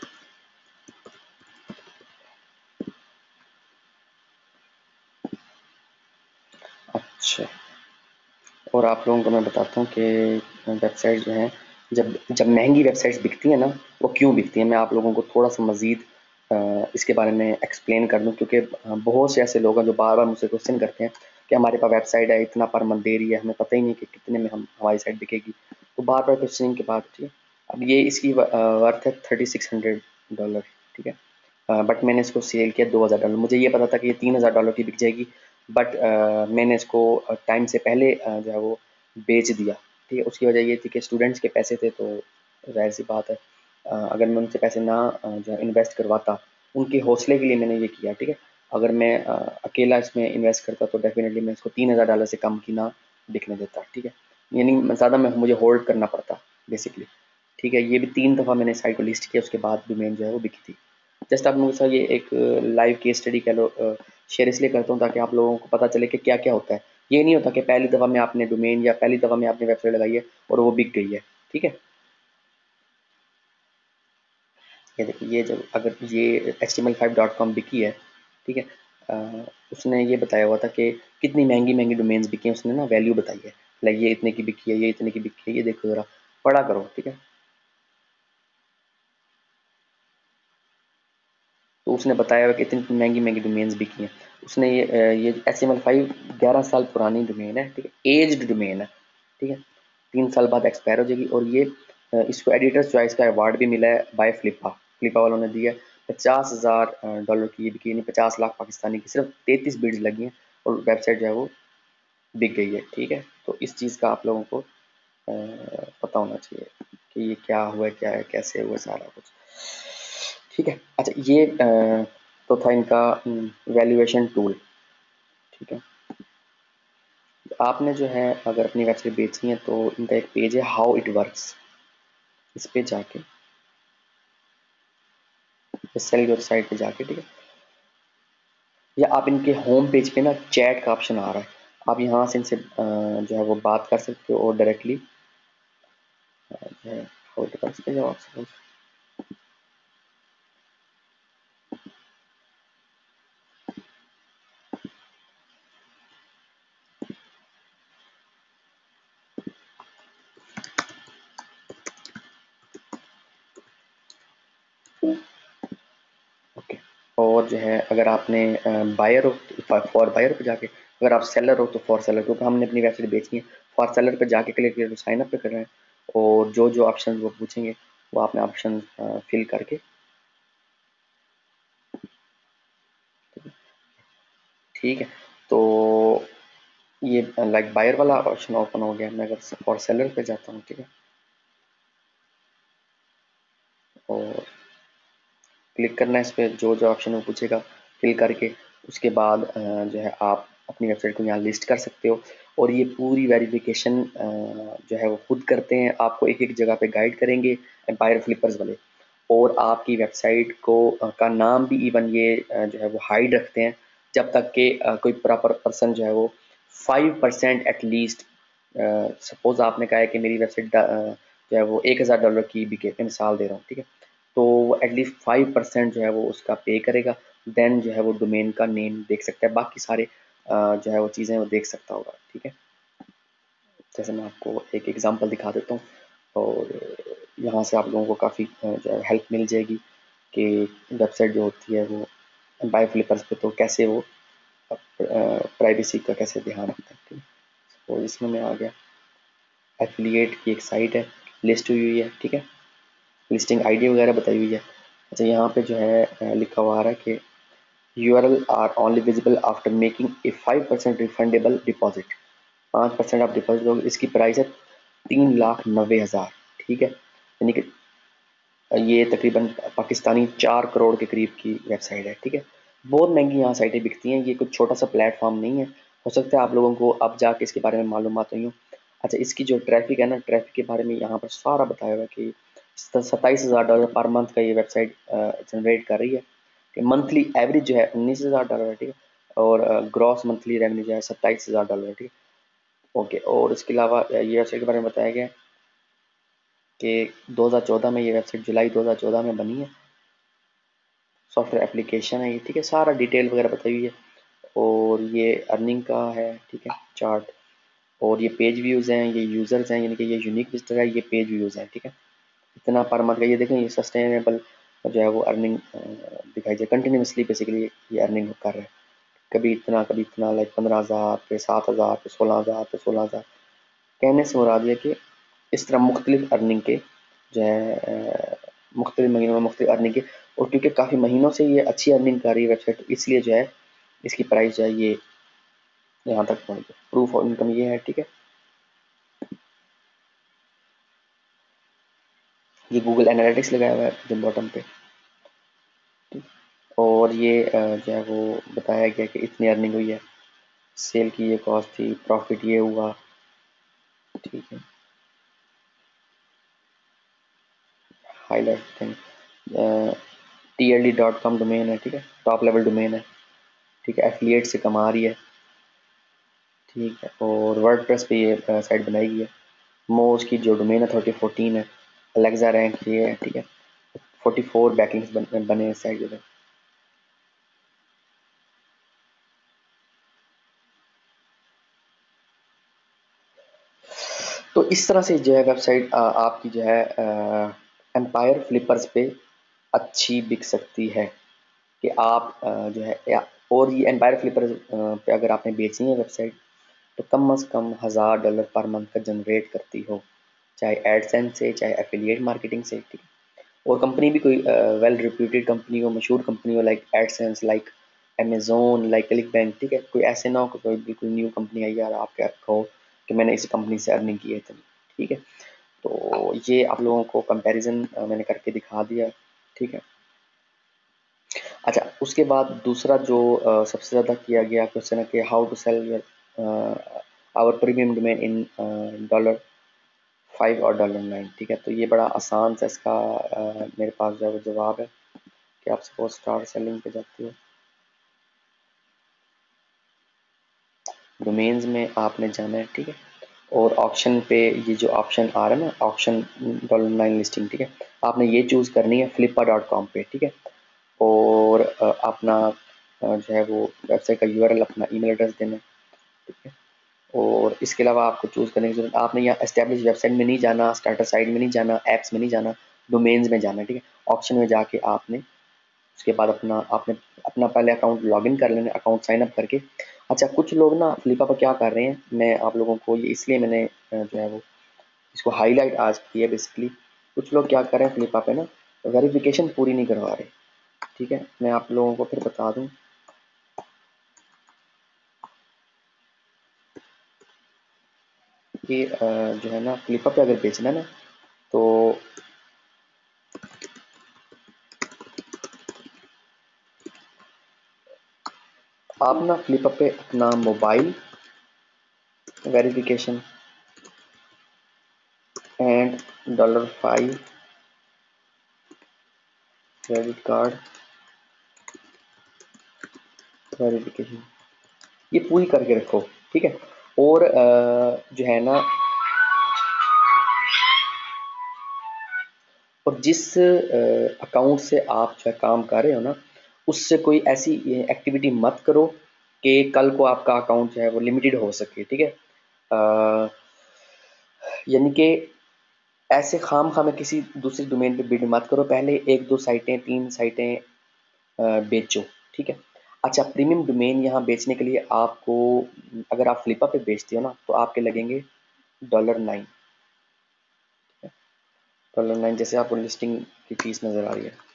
अच्छा, और आप लोगों को मैं बताता हूँ कि वेबसाइट जो है जब जब महंगी वेबसाइट्स बिकती हैं ना, वो क्यों बिकती हैं, मैं आप लोगों को थोड़ा सा मज़ीद इसके बारे में एक्सप्लेन कर दूँ। क्योंकि बहुत से ऐसे लोग हैं जो बार बार मुझसे क्वेश्चन करते हैं कि हमारे पास वेबसाइट है, इतना पर मंथ दे रही है, हमें पता ही नहीं कि कितने में हम हमारी साइट बिकेगी। तो बार बार क्वेश्चनिंग के बाद, ठीक है, अब ये इसकी वर्थ है थर्टी सिक्स हंड्रेड डॉलर। ठीक है, बट मैंने इसको सेल किया दो हज़ार डॉलर। मुझे ये पता था कि ये तीन हज़ार डॉलर की बिक जाएगी, बट मैंने इसको टाइम से पहले uh, जो है वो बेच दिया। ठीक है, उसकी वजह ये थी कि स्टूडेंट्स के पैसे थे, तो जाहिर सी बात है uh, अगर मैं उनसे पैसे ना uh, जो है इन्वेस्ट करवाता, उनके हौसले के लिए मैंने ये किया। ठीक है, अगर मैं uh, अकेला इसमें इन्वेस्ट करता तो डेफिनेटली मैं इसको तीन हज़ार डॉलर से कम की ना बिकने देता। ठीक है, यानी ज़्यादा मैं मुझे होल्ड करना पड़ता बेसिकली। ठीक है, ये भी तीन दफ़ा मैंने साइट को लिस्ट किया, उसके बाद डोमेन जो है वो बिकी थी। जस्ट आप मुझे ये एक लाइव केस स्टडी कह लो शेयर इसलिए करता हूँ ताकि आप लोगों को पता चले कि क्या क्या होता है। ये नहीं होता कि पहली दफ़ा में आपने डोमेन या पहली दफ़ा में आपने वेबसाइट लगाई है और वो बिक गई है। ठीक है, ये देखिए, ये जब अगर ये H T M L five dot com बिकी है, ठीक है, अ, उसने ये बताया हुआ था कि कितनी महंगी महंगी डोमेन्स बिकी हैं, उसने ना वैल्यू बताई है, लाइक ये इतने की बिकी है, ये इतने की बिकी है, ये देखो ज़रा पढ़ा करो। ठीक है, तो उसने बताया हुआ कि इतनी महंगी महंगी डोमेन्स बिकी हैं। उसने ये अ, ये H T M L five ग्यारह साल पुरानी डोमेन है। ठीक है, एज्ड डोमेन है। ठीक है, तीन साल बाद एक्सपायर हो जाएगी, और ये अ, इसको एडिटर्स चॉइस का अवार्ड भी मिला है बाय फ्लिपा फ्लिपा वालों ने दिया है। पचास हज़ार डॉलर की ये बिकी, यानी पचास लाख पाकिस्तानी की, सिर्फ तैंतीस बिड्स लगी हैं और वेबसाइट जो है वो बिक गई है। ठीक है, तो इस चीज़ का आप लोगों को अ, पता होना चाहिए कि ये क्या हुआ, क्या है, कैसे हुआ, सारा कुछ। ठीक है, अच्छा ये अ, तो था इनका वैल्यूएशन टूल। ठीक है, आपने जो है अगर अपनी वेबसाइट बेचनी है तो इनका एक पेज है हाउ इट वर्क्स, इस पे जाके सेल योर साइट पे जाके, ठीक है, या आप इनके होम पेज पे ना चैट का ऑप्शन आ रहा है, आप यहाँ से इनसे अ, जो है वो बात कर सकते हो और डायरेक्टली जो है हाउ इट वर्क्स पे जाओ आप। ओके। और जो है अगर आपने बायर हो फॉर बायर पे जाके, अगर आप सेलर हो तो फॉर सेलर, क्योंकि हमने अपनी वेबसाइट बेचनी है। फॉर सेलर पे जाके क्लिक किया तो साइन अप पे कर रहे हैं, और जो जो ऑप्शन वो पूछेंगे वो आपने ऑप्शन फिल करके, ठीक है। तो ये लाइक बायर वाला ऑप्शन ओपन हो गया। मैं अगर फॉर सेलर पे जाता हूँ, ठीक है, और क्लिक करना है इस पर, जो जो ऑप्शन वो पूछेगा फिल करके, उसके बाद अ, जो है आप अपनी वेबसाइट को यहाँ लिस्ट कर सकते हो। और ये पूरी वेरिफिकेशन जो है वो खुद करते हैं, आपको एक एक जगह पे गाइड करेंगे एम्पायर फ्लिपर्स वाले। और आपकी वेबसाइट को अ, का नाम भी इवन ये अ, जो है वो हाइड रखते हैं, जब तक कि अ, कोई प्रॉपर पर्सन जो है वो फाइव परसेंट एटलीस्ट, सपोज आपने कहा है कि मेरी वेबसाइट जो है वो एक हज़ार डॉलर की बिके, मिसाल दे रहा हूँ, ठीक है, तो वो एटलीस्ट फाइव परसेंट जो है वो उसका पे करेगा, देन जो है वो डोमेन का नेम देख सकता है, बाकी सारे अ, जो है वो चीज़ें वो देख सकता होगा, ठीक है। जैसे मैं आपको एक एग्जांपल दिखा देता हूँ, और यहाँ से आप लोगों को काफ़ी जो है हेल्प मिल जाएगी कि वेबसाइट जो होती है वो बाय फ्लिपर्स पे तो कैसे वो प्राइवेसी का कैसे ध्यान रखते हैं, ठीक है। तो इसमें मैं आ गया, एफिलिएट की एक साइट है, लिस्ट हुई हुई है, ठीक है, लिस्टिंग आईडी वगैरह बताई हुई है। अच्छा, यहाँ पे जो है अ, लिखा हुआ आ रहा है कि U R L are only visible after making a five percent refundable deposit. पाँच परसेंट आप डिपॉजिट दोगे, इसकी प्राइस है तीन लाख नब्बे हज़ार, ठीक है, यानी कि ये तकरीबन पाकिस्तानी चार करोड़ के करीब की वेबसाइट है, ठीक है। बहुत महंगी यहाँ साइटें बिकती हैं, ये कुछ छोटा सा प्लेटफॉर्म नहीं है। हो सकता है आप लोगों को अब जाके इसके बारे में मालूमात हुई हो। अच्छा, इसकी जो ट्रैफिक है ना, ट्रैफिक के बारे में यहाँ पर सारा बताया हुआ है कि सत्ताईस हज़ार डॉलर पर मंथ का ये वेबसाइट जनरेट कर रही है, कि मंथली एवरेज जो है उन्नीस हज़ार डॉलर है, ठीक है, और ग्रॉस मंथली रेवेन्यू जो है सत्ताईस हज़ार डॉलर है, ठीक है। ओके, और इसके अलावा ये वेबसाइट के बारे में बताया गया है कि दो हज़ार चौदह में, ये वेबसाइट जुलाई दो हज़ार चौदह में बनी है, सॉफ्टवेयर एप्लीकेशन है ये, ठीक है, सारा डिटेल वगैरह बताई हुई है। और ये अर्निंग का है, ठीक है, चार्ट। और ये पेज व्यूज़ हैं, ये यूज़र्स हैं, यानी कि ये यूनिक विजिटर है, ये पेज व्यूज़ हैं, ठीक है। इतना पर मंथ का ये देखें, ये सस्टेनेबल जो है वो अर्निंग दिखाई जाए कंटिन्यूसली, बेसिकली ये अर्निंग कर रहे हैं, कभी इतना कभी इतना, लाइक पंद्रह हज़ार फिर सात हज़ार फिर सोलह हज़ार फिर सोलह हज़ार। कहने से मुराद ये कि इस तरह मुख्तलिफ अर्निंग के जो है मुख्तलिफ महीनों में मुख्तलिफ अर्निंग के, और क्योंकि काफ़ी महीनों से ये अच्छी अर्निंग कर रही है वेबसाइट, इसलिए जो है इसकी प्राइस जो है ये यहाँ तक पहुँच गई। प्रूफ ऑफ इनकम ये है, ठीक है, ये गूगल एनालिटिक्स लगाया हुआ है जो बॉटम पे, और ये अ, जो है वो बताया गया कि इतनी अर्निंग हुई है, सेल की ये कॉस्ट थी, प्रॉफिट ये हुआ, ठीक है। Highlight thing, T L D dot com domain है, ठीक है, टॉप लेवल डोमेन है, ठीक है, एफिलिएट से कमा रही है, ठीक है। और वर्डप्रेस पे ये साइट बनाई गई है। मोज की जो डोमेन है थर्टी फोर्टीन है, अलेक्सा रैंक ये है, ठीक है, फोर्टी फोर बैकलिंक्स बन, बने हैं साइट पे। तो इस तरह से जो है वेबसाइट आपकी जो है एम्पायर फ्लिपर्स पे अच्छी बिक सकती है, कि आप अ, जो है या, और ये एम्पायर फ्लिपर्स पे अगर आपने बेचनी है वेबसाइट, तो कम से कम हज़ार डॉलर पर मंथ का जनरेट करती हो, चाहे एडसेंस से चाहे एफिलिएट मार्केटिंग से, ठीक है। और कंपनी भी कोई वेल रिप्यूटेड कंपनी हो, मशहूर कंपनी हो, like AdSense, like Amazon, like ClickBank, ठीक है, कोई ऐसे ना हो कि कोई बिल्कुल न्यू कंपनी आई यार आप क्या कहो कि मैंने इस कंपनी से अर्निंग की है इतनी, ठीक है। तो ये आप लोगों को कंपैरिजन मैंने करके दिखा दिया, ठीक है। अच्छा, उसके बाद दूसरा जो अ, सबसे ज़्यादा किया गया क्वेश्चन है कि how to sell your our premium domain in dollar five और डॉलर नाइन, ठीक है। तो ये बड़ा आसान सा इसका अ, मेरे पास जो है वो जवाब है कि आप सपोज स्टार सेलिंग पे जाते हो, डोमेन्स में आपने जाना है, ठीक है, और ऑप्शन पे ये जो ऑप्शन आ रहा है ना, ऑप्शन डॉलर नाइन लिस्टिंग, ठीक है, आपने ये चूज़ करनी है फ्लिपा डॉट कॉम पे, ठीक है। और अ, अपना अ, जो है वो वेबसाइट का यूआरएल, अपना ईमेल एड्रेस देना है, ठीक है। और इसके अलावा आपको चूज़ करने की जरूरत, आपने यहाँ एस्टेब्लिश वेबसाइट में नहीं जाना, स्टार्टर साइट में नहीं जाना, ऐप्स में नहीं जाना, डोमेन्स में जाना है, ठीक है। ऑप्शन में जाके आपने उसके बाद अपना आपने अपना पहले अकाउंट लॉगिन कर लेना, अकाउंट साइन अप करके। अच्छा, कुछ लोग ना फ्लिपा पर क्या कर रहे हैं, मैं आप लोगों को ये इसलिए मैंने जो है वो इसको हाईलाइट आज की है बेसिकली। कुछ लोग क्या कर रहे हैं फ्लिपा पे ना, वेरिफिकेशन पूरी नहीं करवा रहे, ठीक है। मैं आप लोगों को फिर बता दूं कि जो है ना फ्लिपा पे अगर बेचना है ना, तो आप ना फ्लिपा पे अपना mobile verification and dollar five credit card verification ये पूरी करके रखो, ठीक है। और जो है ना, और जिस अकाउंट से आप जो है काम कर रहे हो ना, उससे कोई ऐसी एक्टिविटी मत करो कि कल को आपका अकाउंट जो है वो लिमिटेड हो सके, ठीक है। अ, यानी कि ऐसे खाम खा में किसी दूसरी डोमेन पे बिड मत करो, पहले एक दो साइटें तीन साइटें अ, बेचो, ठीक है। अच्छा, प्रीमियम डोमेन यहाँ बेचने के लिए आपको, अगर आप फ्लिपा पे बेचते हो ना, तो आपके लगेंगे डॉलर नाइन, डॉलर नाइन जैसे आपको लिस्टिंग की फीस नज़र आ रही है,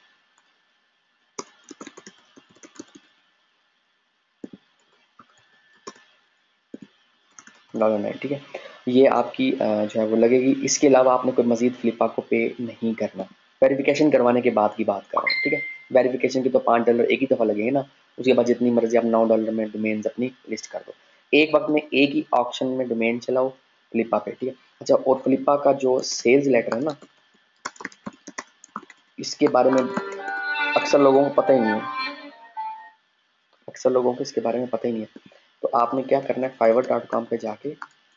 डॉलर नाइन, ठीक है। ये आपकी अ, जो है वो लगेगी। इसके अलावा आपने कोई मजीद फ्लिपा को पे नहीं करना, वेरिफिकेशन करवाने के बाद की बात कर रहा हूँ, ठीक है। वेरिफिकेशन के तो पाँच डॉलर एक ही दफ़ा लगेंगे ना, उसके बाद जितनी मर्जी आप नौ डॉलर में डोमेन्स अपनी लिस्ट कर दो। एक वक्त में एक ही ऑप्शन में डोमेन चलाओ फ्लिपा पे, ठीक है। अच्छा, और फ्लिपा का जो सेल्स लेटर है ना, इसके बारे में अक्सर लोगों को पता ही नहीं है, अक्सर लोगों को इसके बारे में पता ही नहीं है। तो आपने क्या करना है, फाइवर डॉट कॉम पे जाके,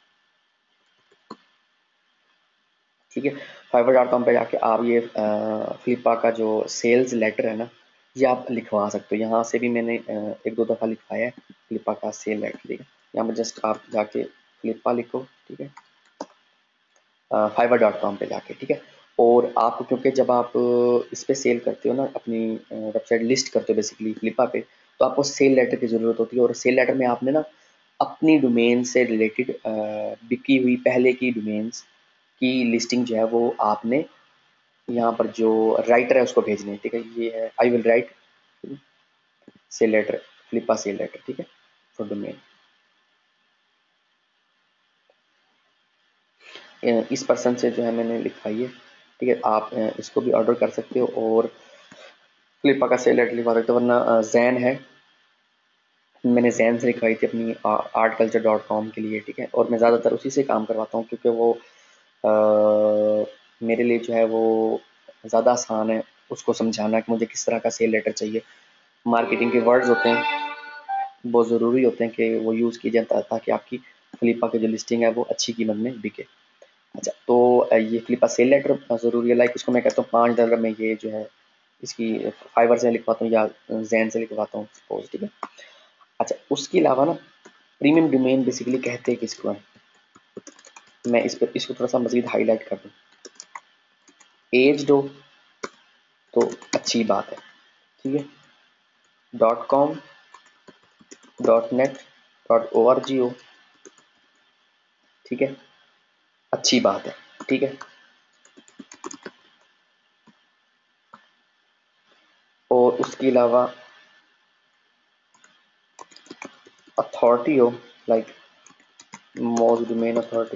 ठीक है, फाइवर डॉट कॉम पे जाके आप ये फ्लिपा का जो सेल्स लेटर है ना, ये आप लिखवा सकते हो। यहाँ से भी मैंने अ, एक दो दफ़ा लिखवाया है फ्लिपा का सेल लेटर, ठीक है। यहाँ पर जस्ट आप जाके फ्लिपा लिखो, ठीक है, फाइवर डॉट कॉम पे जाके, ठीक है। और आप क्योंकि जब आप इस पे सेल करते हो ना, अपनी वेबसाइट लिस्ट करते हो बेसिकली फ्लिपा पे, तो आपको सेल लेटर की ज़रूरत होती है। और सेल लेटर में आपने ना अपनी डोमेन से रिलेटेड बिकी हुई पहले की डोमेन्स की लिस्टिंग जो है वो आपने यहाँ पर जो राइटर है उसको भेजने, ठीक है। ये है I will write sale letter, Flippa sale letter, ठीक है, फॉर डोमेन। इस पर्सन से जो है मैंने लिखवाई है, ठीक है। आप अ, इसको भी ऑर्डर कर सकते हो और फ्लिपा का सेल लेटर लिखवा सकते हो। वरना जैन है, मैंने जैन से लिखवाई थी अपनी आर्ट कल्चर डॉट कॉम के लिए, ठीक है। और मैं ज़्यादातर उसी से काम करवाता हूँ क्योंकि वो आ, मेरे लिए जो है वो ज़्यादा आसान है उसको समझाना कि मुझे किस तरह का सेल लेटर चाहिए। मार्केटिंग के वर्ड्स होते हैं, बहुत ज़रूरी होते हैं कि वो यूज़ किए जाए ताकि आपकी फ्लिपा की जो लिस्टिंग है वो अच्छी कीमत में बिके। अच्छा, तो ये फ्लिपा सेल लेटर ज़रूरी है, लाइक इसको मैं कहता हूँ पाँच डॉलर में ये जो है इसकी फाइवर से लिखवाता हूँ या जैन से लिखवाता हूँ सपोज, ठीक है। अच्छा, उसके अलावा ना प्रीमियम डोमेन बेसिकली कहते हैं किसको है, मैं इस पर इसको थोड़ा सा मजीद हाईलाइट कर दूँ। एज हो तो अच्छी बात है, ठीक है। Dot com, dot net, dot O R G हो, ठीक है, अच्छी बात है, ठीक है। और उसके अलावा अथॉरिटी हो, like most domain authority,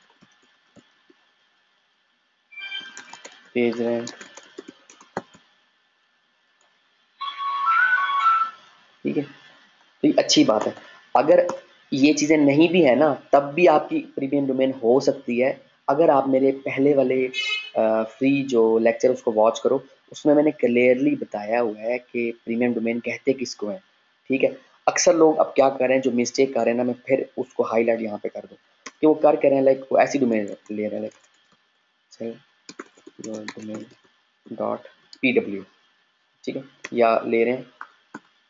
page rank, ठीक है। तो ये अच्छी बात है। अगर ये चीज़ें नहीं भी है ना, तब भी आपकी प्रीमियम डोमेन हो सकती है। अगर आप मेरे पहले वाले फ्री जो लेक्चर उसको वॉच करो, उसमें मैंने क्लियरली बताया हुआ है कि प्रीमियम डोमेन कहते किसको हैं, ठीक है। अक्सर लोग अब क्या कर रहे हैं, जो मिस्टेक कर रहे हैं ना, मैं फिर उसको हाईलाइट यहाँ पे कर दूँ कि वो कर कर रहे हैं, लाइक वो ऐसी डोमेन ले रहे हैं, like domain dot P W, ठीक है, या ले रहे हैं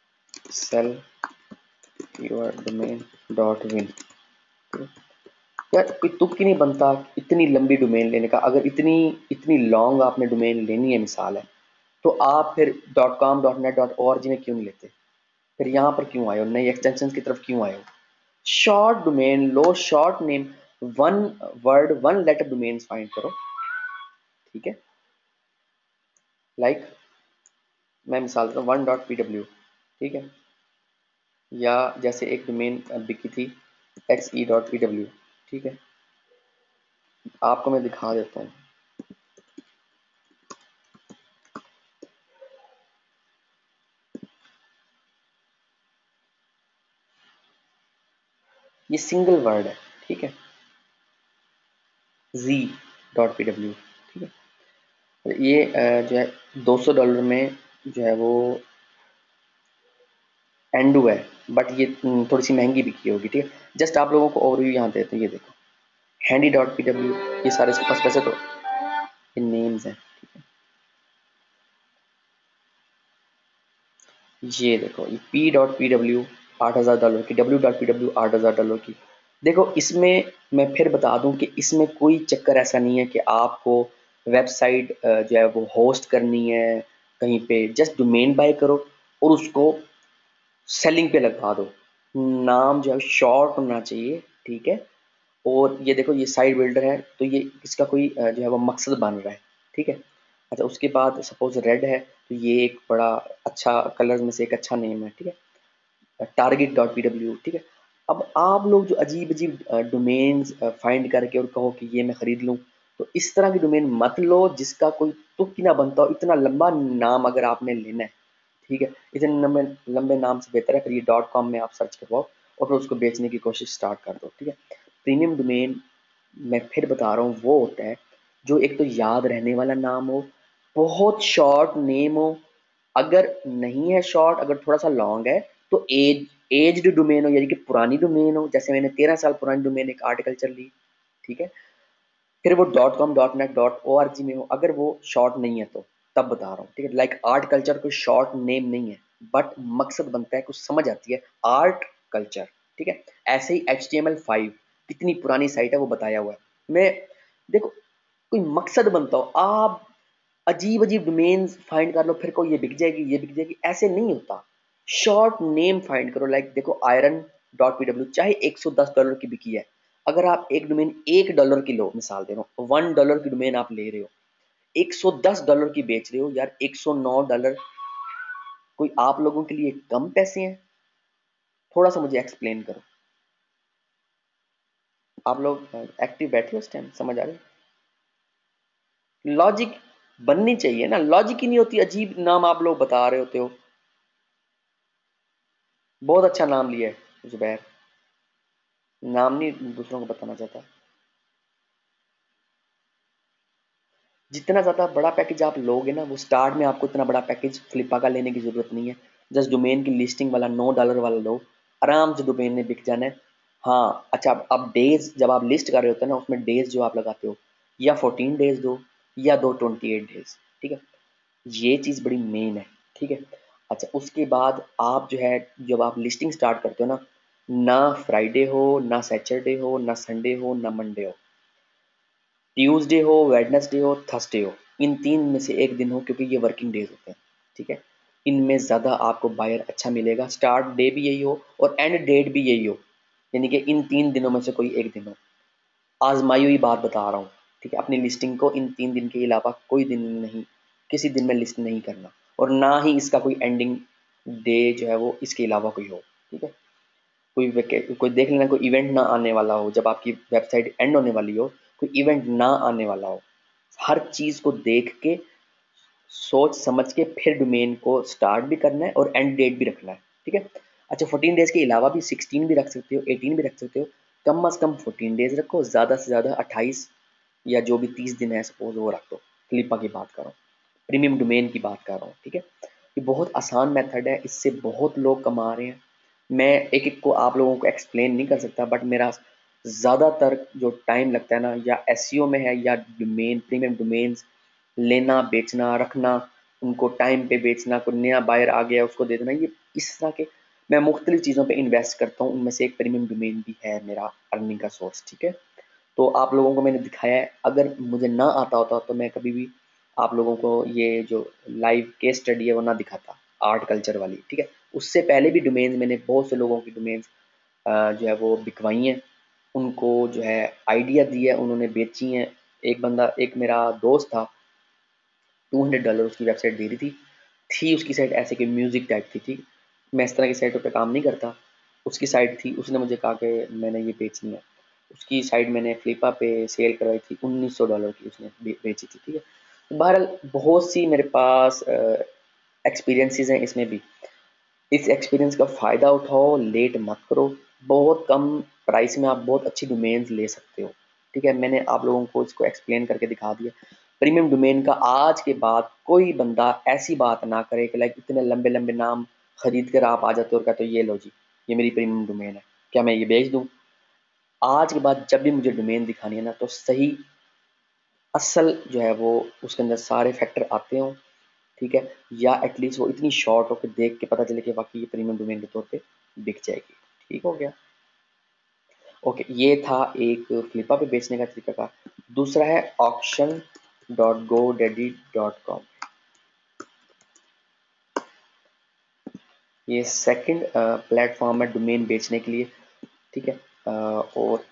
sell your domain dot win. यार कोई तुक ही नहीं बनता इतनी लंबी डोमेन लेने का। अगर इतनी इतनी लॉन्ग आपने डोमेन लेनी है मिसाल है, तो आप फिर dot com dot net dot O R G में क्यों नहीं लेते? फिर यहाँ पर क्यों आए हो, नई एक्सटेंशन की तरफ क्यों आए हो? शॉर्ट डोमेन लो, short name, one word one letter domain find करो, ठीक है। लाइक like, मैं मिसाल देता हूँ वन डॉट पी डब्ल्यू, ठीक है। या जैसे एक डोमेन बिकी थी X E dot P W, ठीक है। आपको मैं दिखा देता हूँ। ये सिंगल वर्ड है, ठीक है, जी डॉट पी डब्ल्यू, ठीक है। ये अ, जो है दो सौ डॉलर में जो है वो एंडू है, बट ये अम, थोड़ी सी महंगी बिकी होगी, ठीक है। जस्ट आप लोगों को ओवरव्यू यहाँ देते हैं, ये देखो हैंडी डॉट पी डब्ल्यू, ये सारे इसके पास पैसे तो ये नेम्स हैं। ये देखो ये पी डॉट पी डब्ल्यू आठ हज़ार डॉलर की, डब्ल्यू डॉट पी डब्ल्यू आठ हज़ार डॉलर की। देखो इसमें मैं फिर बता दूं कि इसमें कोई चक्कर ऐसा नहीं है कि आपको वेबसाइट जो है वो होस्ट करनी है कहीं पे। जस्ट डोमेन बाय करो और उसको सेलिंग पे लगा दो। नाम जो है शॉर्ट होना चाहिए, ठीक है। और ये देखो ये साइड बिल्डर है, तो ये इसका कोई अ, जो है वो मकसद बन रहा है, ठीक है। अच्छा उसके बाद सपोज रेड है, तो ये एक बड़ा अच्छा कलर में से एक अच्छा नेम है, ठीक है। टारगेट डॉट पी डब्ल्यू, ठीक है। अब आप लोग जो अजीब अजीब डोमेन्स फाइंड करके और कहो कि ये मैं खरीद लूँ, तो इस तरह की डोमेन मत लो जिसका कोई तुक ही ना बनता हो। इतना लंबा नाम अगर आपने लेना है, ठीक है, इतने लंबे लंबे नाम से बेहतर है फिर ये डॉट कॉम में आप सर्च करवाओ और फिर उसको बेचने की कोशिश स्टार्ट कर दो, ठीक है। प्रीमियम डोमेन मैं फिर बता रहा हूँ वो होता है जो एक तो याद रहने वाला नाम हो, बहुत शॉर्ट नेम हो। अगर नहीं है शॉर्ट, अगर थोड़ा सा लॉन्ग है, तो एज एज्ड डोमेन हो, यानी कि पुरानी डोमेन हो। जैसे मैंने तेरह साल पुरानी डोमेन एक आर्टिकल ली, ठीक है। फिर वो dot com dot net dot O R G में हो, अगर वो शॉर्ट नहीं है तो तब बता रहा हूँ, ठीक है। लाइक आर्ट कल्चर कोई शॉर्ट नेम नहीं है, बट मकसद बनता है, कुछ समझ आती है आर्ट कल्चर, ठीक है। ऐसे ही H T M L five कितनी पुरानी साइट है वो बताया हुआ है। मैं देखो कोई मकसद बनता हो, आप अजीब अजीब डोमेन्स फाइंड कर लो फिर को ये बिक जाएगी ये बिक जाएगी, ऐसे नहीं होता। शॉर्ट नेम फाइंड करो। लाइक देखो आयरन डॉट पी डब्ल्यू चाहे एक सौ दस डॉलर की बिकी है, अगर आप एक डोमेन एक डॉलर की लो, मिसाल दे रहा हूँ, वन डॉलर की डोमेन आप ले रहे हो, एक सौ दस डॉलर की बेच रहे हो, यार एक सौ नौ डॉलर कोई आप लोगों के लिए कम पैसे हैं? थोड़ा सा मुझे एक्सप्लेन करो। आप लोग एक्टिव बैठे हो इस टाइम, समझ आ रही? लॉजिक बननी चाहिए ना, लॉजिक ही नहीं होती, अजीब नाम आप लोग बता रहे होते हो। बहुत अच्छा नाम लिया है जुबैर, नाम नहीं दूसरों को बताना चाहता। जितना ज़्यादा बड़ा पैकेज आप लोगे ना, वो स्टार्ट में आपको इतना बड़ा पैकेज फ्लिपा का लेने की ज़रूरत नहीं है। जस्ट डोमेन की लिस्टिंग वाला नौ डॉलर वाला लो, आराम से डोमेन ने बिक जाना है। हाँ अच्छा, अब अब डेज जब आप लिस्ट कर रहे होते हैं ना, उसमें डेज जो आप लगाते हो, या फोर्टीन डेज दो या दो ट्वेंटी एट डेज, ठीक है। ये चीज़ बड़ी मेन है, ठीक है। अच्छा उसके बाद आप जो है जब आप लिस्टिंग स्टार्ट करते हो ना, ना फ्राइडे हो, ना सैटरडे हो, ना संडे हो, ना मंडे हो, ट्यूसडे हो, वेडनेसडे हो, थर्सडे हो, इन तीन में से एक दिन हो, क्योंकि ये वर्किंग डेज होते हैं, ठीक है। इनमें ज़्यादा आपको बायर अच्छा मिलेगा। स्टार्ट डे भी यही हो और एंड डेट भी यही हो, यानी कि इन तीन दिनों में से कोई एक दिन हो। आजमाई हुई बात बता रहा हूँ, ठीक है। अपनी लिस्टिंग को इन तीन दिन के अलावा कोई दिन नहीं, किसी दिन में लिस्ट नहीं करना, और ना ही इसका कोई एंडिंग डे जो है वो इसके अलावा कोई हो, ठीक है। कोई वेके- कोई देख लेना, कोई इवेंट ना आने वाला हो जब आपकी वेबसाइट एंड होने वाली हो, कोई इवेंट ना आने वाला हो। हर चीज़ को देख के सोच समझ के फिर डोमेन को स्टार्ट भी करना है और एंड डेट भी रखना है, ठीक है। अच्छा फोर्टीन डेज के अलावा भी सिक्सटीन भी रख सकते हो, एटीन भी रख सकते हो। कम अज कम फोर्टीन डेज रखो, ज़्यादा से ज़्यादा अट्ठाईस या जो भी तीस दिन है सपोज वो रख दो। फ्लिपा की बात कर रहा हूँ, प्रीमियम डोमेन की बात कर रहा हूँ, ठीक है। ये बहुत आसान मेथड है, इससे बहुत लोग कमा रहे हैं। मैं एक एक को आप लोगों को एक्सप्लेन नहीं कर सकता, बट मेरा ज़्यादातर जो टाइम लगता है ना, या एसईओ में है या डोमेन प्रीमियम डोमेन्स लेना बेचना रखना, उनको टाइम पे बेचना, कोई नया बायर आ गया उसको दे देना, ये इस तरह के मैं मुख्तलिफ चीज़ों पे इन्वेस्ट करता हूँ। उनमें से एक प्रीमियम डोमेन भी है मेरा अर्निंग का सोर्स, ठीक है। तो आप लोगों को मैंने दिखाया है। अगर मुझे ना आता होता तो मैं कभी भी आप लोगों को ये जो लाइव केस स्टडी है वो ना दिखाता, आर्ट कल्चर वाली, ठीक है। उससे पहले भी डोमेन्स मैंने बहुत से लोगों की डोमेन्स जो है वो बिकवाई हैं, उनको जो है आइडिया दिया है, उन्होंने बेची हैं। एक बंदा, एक मेरा दोस्त था, टू हंड्रेड डॉलर उसकी वेबसाइट दे रही थी थी उसकी साइट ऐसे कि म्यूजिक टाइप की थी। मैं इस तरह की साइटों पे काम नहीं करता। उसकी साइट थी, उसने मुझे कहा कि मैंने ये बेचनी है। उसकी साइट मैंने फ्लिपा पे सेल करवाई थी, उन्नीस सौ डॉलर की उसने बे, बेची थी, ठीक है। तो बहरहाल बहुत सी मेरे पास एक्सपीरियंसेस हैं इसमें भी। इस एक्सपीरियंस का फ़ायदा उठाओ, लेट मत करो। बहुत कम प्राइस में आप बहुत अच्छी डोमेन्स ले सकते हो, ठीक है। मैंने आप लोगों को इसको एक्सप्लेन करके दिखा दिया। प्रीमियम डोमेन का आज के बाद कोई बंदा ऐसी बात ना करे कि लाइक इतने लंबे लंबे नाम खरीद कर आप आ जाते हो और कहते हो ये लो जी, ये मेरी प्रीमियम डोमेन है, क्या मैं ये बेच दूँ? आज के बाद जब भी मुझे डोमेन दिखानी है ना, तो सही असल जो है वो उसके अंदर सारे फैक्टर आते हों, ठीक है, या एटलीस्ट वो इतनी शॉर्ट हो कि देख के पता चले कि वाकई ये प्रीमियम डोमेन के तौर पे बिक जाएगी। ठीक हो गया। ओके, ये था एक फ्लिपा पे बेचने का तरीका का। दूसरा है auction dot go daddy dot com. ये सेकंड प्लेटफॉर्म है डोमेन बेचने के लिए, ठीक है। अ, और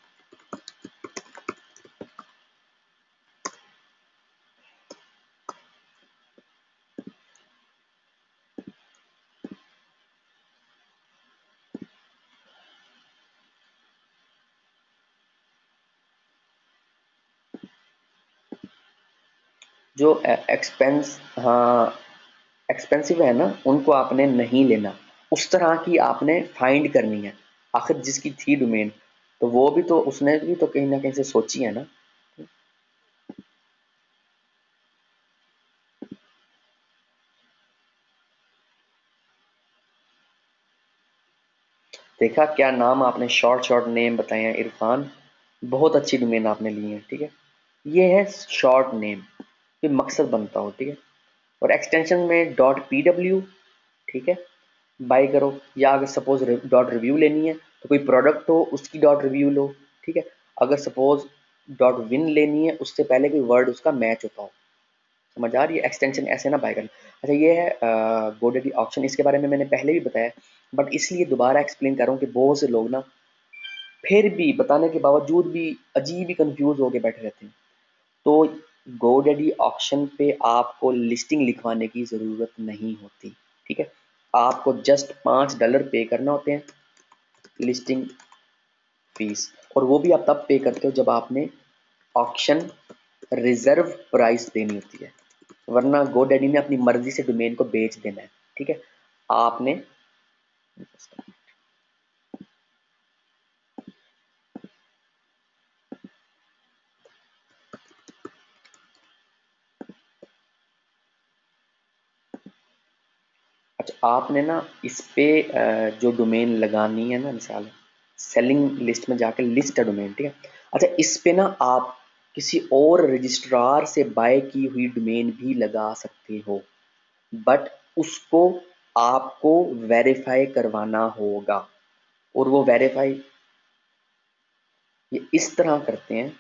जो एक्सपेंस हाँ एक्सपेंसिव है ना, उनको आपने नहीं लेना। उस तरह की आपने फाइंड करनी है। आखिर जिसकी थी डोमेन, तो वो भी तो उसने भी तो कहीं ना कहीं से सोची है ना। देखा क्या नाम आपने शॉर्ट शॉर्ट नेम बताए हैं इरफान, बहुत अच्छी डोमेन आपने ली है, ठीक है। ये है शॉर्ट नेम, फिर मकसद बनता हो, ठीक है। और एक्सटेंशन में डॉट पी डब्ल्यू, ठीक है, बाई करो। या अगर सपोज डॉट रिव्यू लेनी है तो कोई प्रोडक्ट हो उसकी डॉट रिव्यू लो, ठीक है। अगर सपोज डॉट विन लेनी है, उससे पहले कोई वर्ड उसका मैच होता हो। समझ आ रही है? एक्सटेंशन ऐसे ना बाय करना। अच्छा, ये है गोडेडी ऑप्शन, इसके बारे में मैंने पहले भी बताया, बट इसलिए दोबारा एक्सप्लेन कर रहा हूँ कि बहुत से लोग ना फिर भी बताने के बावजूद भी अजीब ही कंफ्यूज होके बैठे रहते हैं। तो गोडेडी ऑप्शन पे आपको लिस्टिंग लिखवाने की ज़रूरत नहीं होती, ठीक है। आपको जस्ट पाँच डॉलर पे करना होते हैं लिस्टिंग फीस, और वो भी आप तब पे करते हो जब आपने ऑक्शन रिजर्व प्राइस देनी होती है, वरना गोडैडी ने अपनी मर्जी से डोमेन को बेच देना है, ठीक है। आपने अच्छा, आपने ना इस पे अ, जो डोमेन लगानी है ना, मिसाल सेलिंग लिस्ट में जाकर लिस्ट है डोमेन, ठीक है। अच्छा, इस पे ना आप किसी और रजिस्ट्रार से बाय की हुई डोमेन भी लगा सकते हो, बट उसको आपको वेरीफाई करवाना होगा। और वो वेरीफाई ये इस तरह करते हैं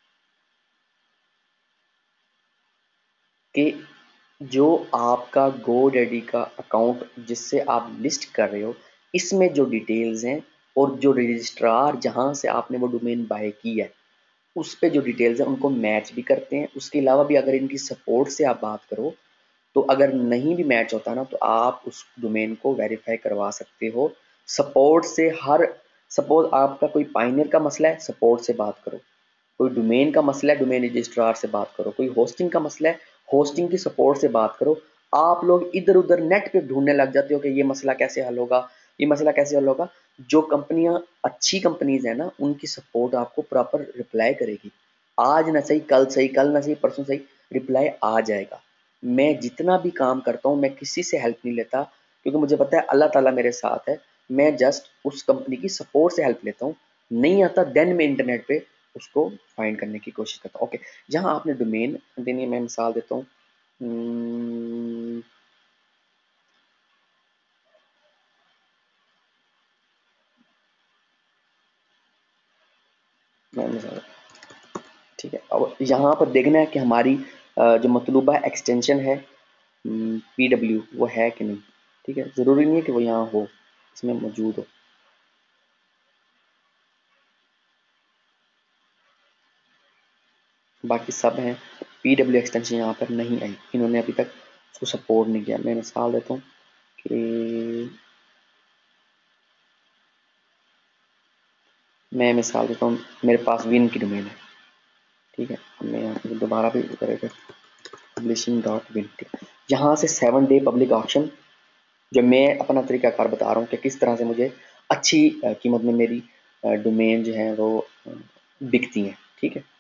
कि जो आपका गोडैडी का अकाउंट जिससे आप लिस्ट कर रहे हो, इसमें जो डिटेल्स हैं और जो रजिस्ट्रार जहाँ से आपने वो डोमेन बाय की है, उस पे जो डिटेल्स हैं उनको मैच भी करते हैं। उसके अलावा भी अगर इनकी सपोर्ट से आप बात करो, तो अगर नहीं भी मैच होता ना, तो आप उस डोमेन को वेरीफाई करवा सकते हो सपोर्ट से। हर सपोज आपका कोई पाइनियर का मसला है, सपोर्ट से बात करो। कोई डोमेन का मसला है, डोमेन रजिस्ट्रार से बात करो। कोई होस्टिंग का मसला है, होस्टिंग की सपोर्ट से बात करो। आप लोग इधर उधर नेट पे ढूंढने लग जाते हो कि ये मसला कैसे हल होगा, ये मसला कैसे हल होगा। जो कंपनियां अच्छी कंपनीज है ना, उनकी सपोर्ट आपको प्रॉपर रिप्लाई करेगी। आज ना सही कल सही, कल ना सही परसों सही, रिप्लाई आ जाएगा। मैं जितना भी काम करता हूँ, मैं किसी से हेल्प नहीं लेता, क्योंकि मुझे पता है अल्लाह ताला मेरे साथ है। मैं जस्ट उस कंपनी की सपोर्ट से हेल्प लेता हूँ। नहीं आता देन मैं इंटरनेट पे उसको फाइंड करने की कोशिश करता हूँ। ओके, जहाँ आपने डोमेन देनी है, मैं मिसाल देता हूँ। हम्म, मैं मिसाल ठीक है। अब यहाँ पर देखना है कि हमारी जो मतलूबा एक्सटेंशन है पी डब्ल्यू वो है कि नहीं। ठीक है, ज़रूरी नहीं है कि वो यहाँ हो, इसमें मौजूद हो। बाकी सब हैं, पी डब्ल्यू एक्सटेंशन यहाँ पर नहीं आई, इन्होंने अभी तक उसको सपोर्ट नहीं किया। मैं मिसाल देता हूँ कि मैं मिसाल देता हूँ मेरे पास विन की डोमेन है। ठीक है, मैं यहाँ पर दोबारा भी करेगा पब्लिशिंग डॉट विन। यहाँ से सेवन डे पब्लिक ऑप्शन, जो मैं अपना तरीकाकार बता रहा हूँ कि किस तरह से मुझे अच्छी कीमत में मेरी डोमेन जो है वो बिकती हैं। ठीक है,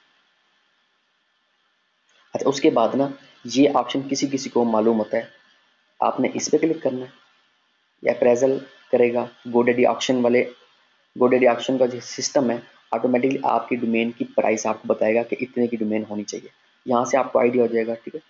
अच्छा उसके बाद ना ये ऑप्शन किसी किसी को मालूम होता है, आपने इस पे क्लिक करना है, या अप्रेजल करेगा गोडेडी ऑप्शन वाले। गोडेडी ऑप्शन का जो सिस्टम है ऑटोमेटिकली आपकी डोमेन की प्राइस आपको बताएगा कि इतने की डोमेन होनी चाहिए। यहाँ से आपको आइडिया हो जाएगा। ठीक है,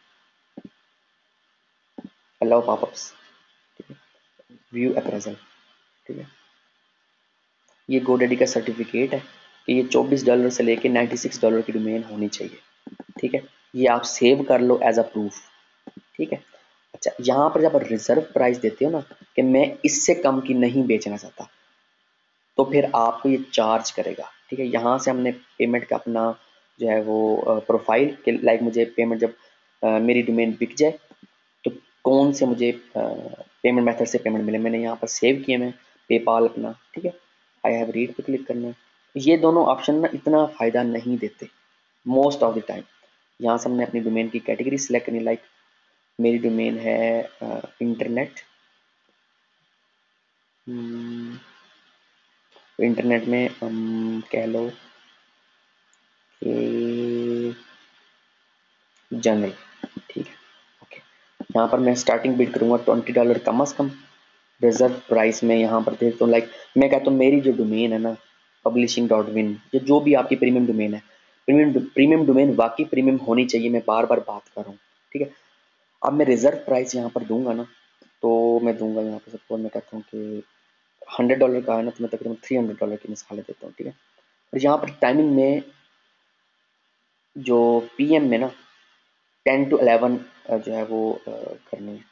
अलाउ पॉपअप्स, ठीक है, व्यू अप्रेजल। ठीक है, ये गोडेडी का सर्टिफिकेट है कि ये चौबीस डॉलर से लेके छियानवे डॉलर की डोमेन होनी चाहिए। ठीक है, ये आप सेव कर लो एज अ प्रूफ। ठीक है, अच्छा यहाँ पर जब आप रिजर्व प्राइस देते हो ना कि मैं इससे कम की नहीं बेचना चाहता, तो फिर आपको ये चार्ज करेगा। ठीक है, यहाँ से हमने पेमेंट का अपना जो है वो प्रोफाइल के लाइक मुझे पेमेंट जब आ, मेरी डोमेन बिक जाए तो कौन से मुझे पेमेंट मेथड से पेमेंट मिले, मैंने यहाँ पर सेव किए मैं पेपाल अपना। ठीक है, आई हैव रीड पे क्लिक करना है। ये दोनों ऑप्शन ना इतना फ़ायदा नहीं देते मोस्ट ऑफ द टाइम। यहाँ से हमने अपनी डोमेन की कैटेगरी सिलेक्ट करनी, लाइक मेरी डोमेन है इंटरनेट। इंटरनेट में हम कह लो कि जनरल। ठीक है, ओके। यहाँ पर मैं स्टार्टिंग बिड करूँगा ट्वेंटी डॉलर कम अज़ कम। रिजर्व प्राइस में यहाँ पर देखता हूँ, लाइक मैं कहता हूँ मेरी जो डोमेन है ना पब्लिशिंग डॉट विन, जो जो भी आपकी प्रीमियम डोमेन है, प्रीमियम प्रीमियम डोमेन वाकई प्रीमियम होनी चाहिए, मैं बार बार बात कर रहा हूँ। ठीक है, अब मैं रिजर्व प्राइस यहाँ पर दूंगा ना, तो मैं दूंगा यहाँ पर सपोज मैं कहता हूँ कि हंड्रेड डॉलर का है ना, तो मैं तकरीबन थ्री हंड्रेड डॉलर की मिसालें देता हूँ। ठीक है, और यहाँ पर टाइमिंग में जो पीएम में ना टेन टू इलेवन जो है वो करनी है,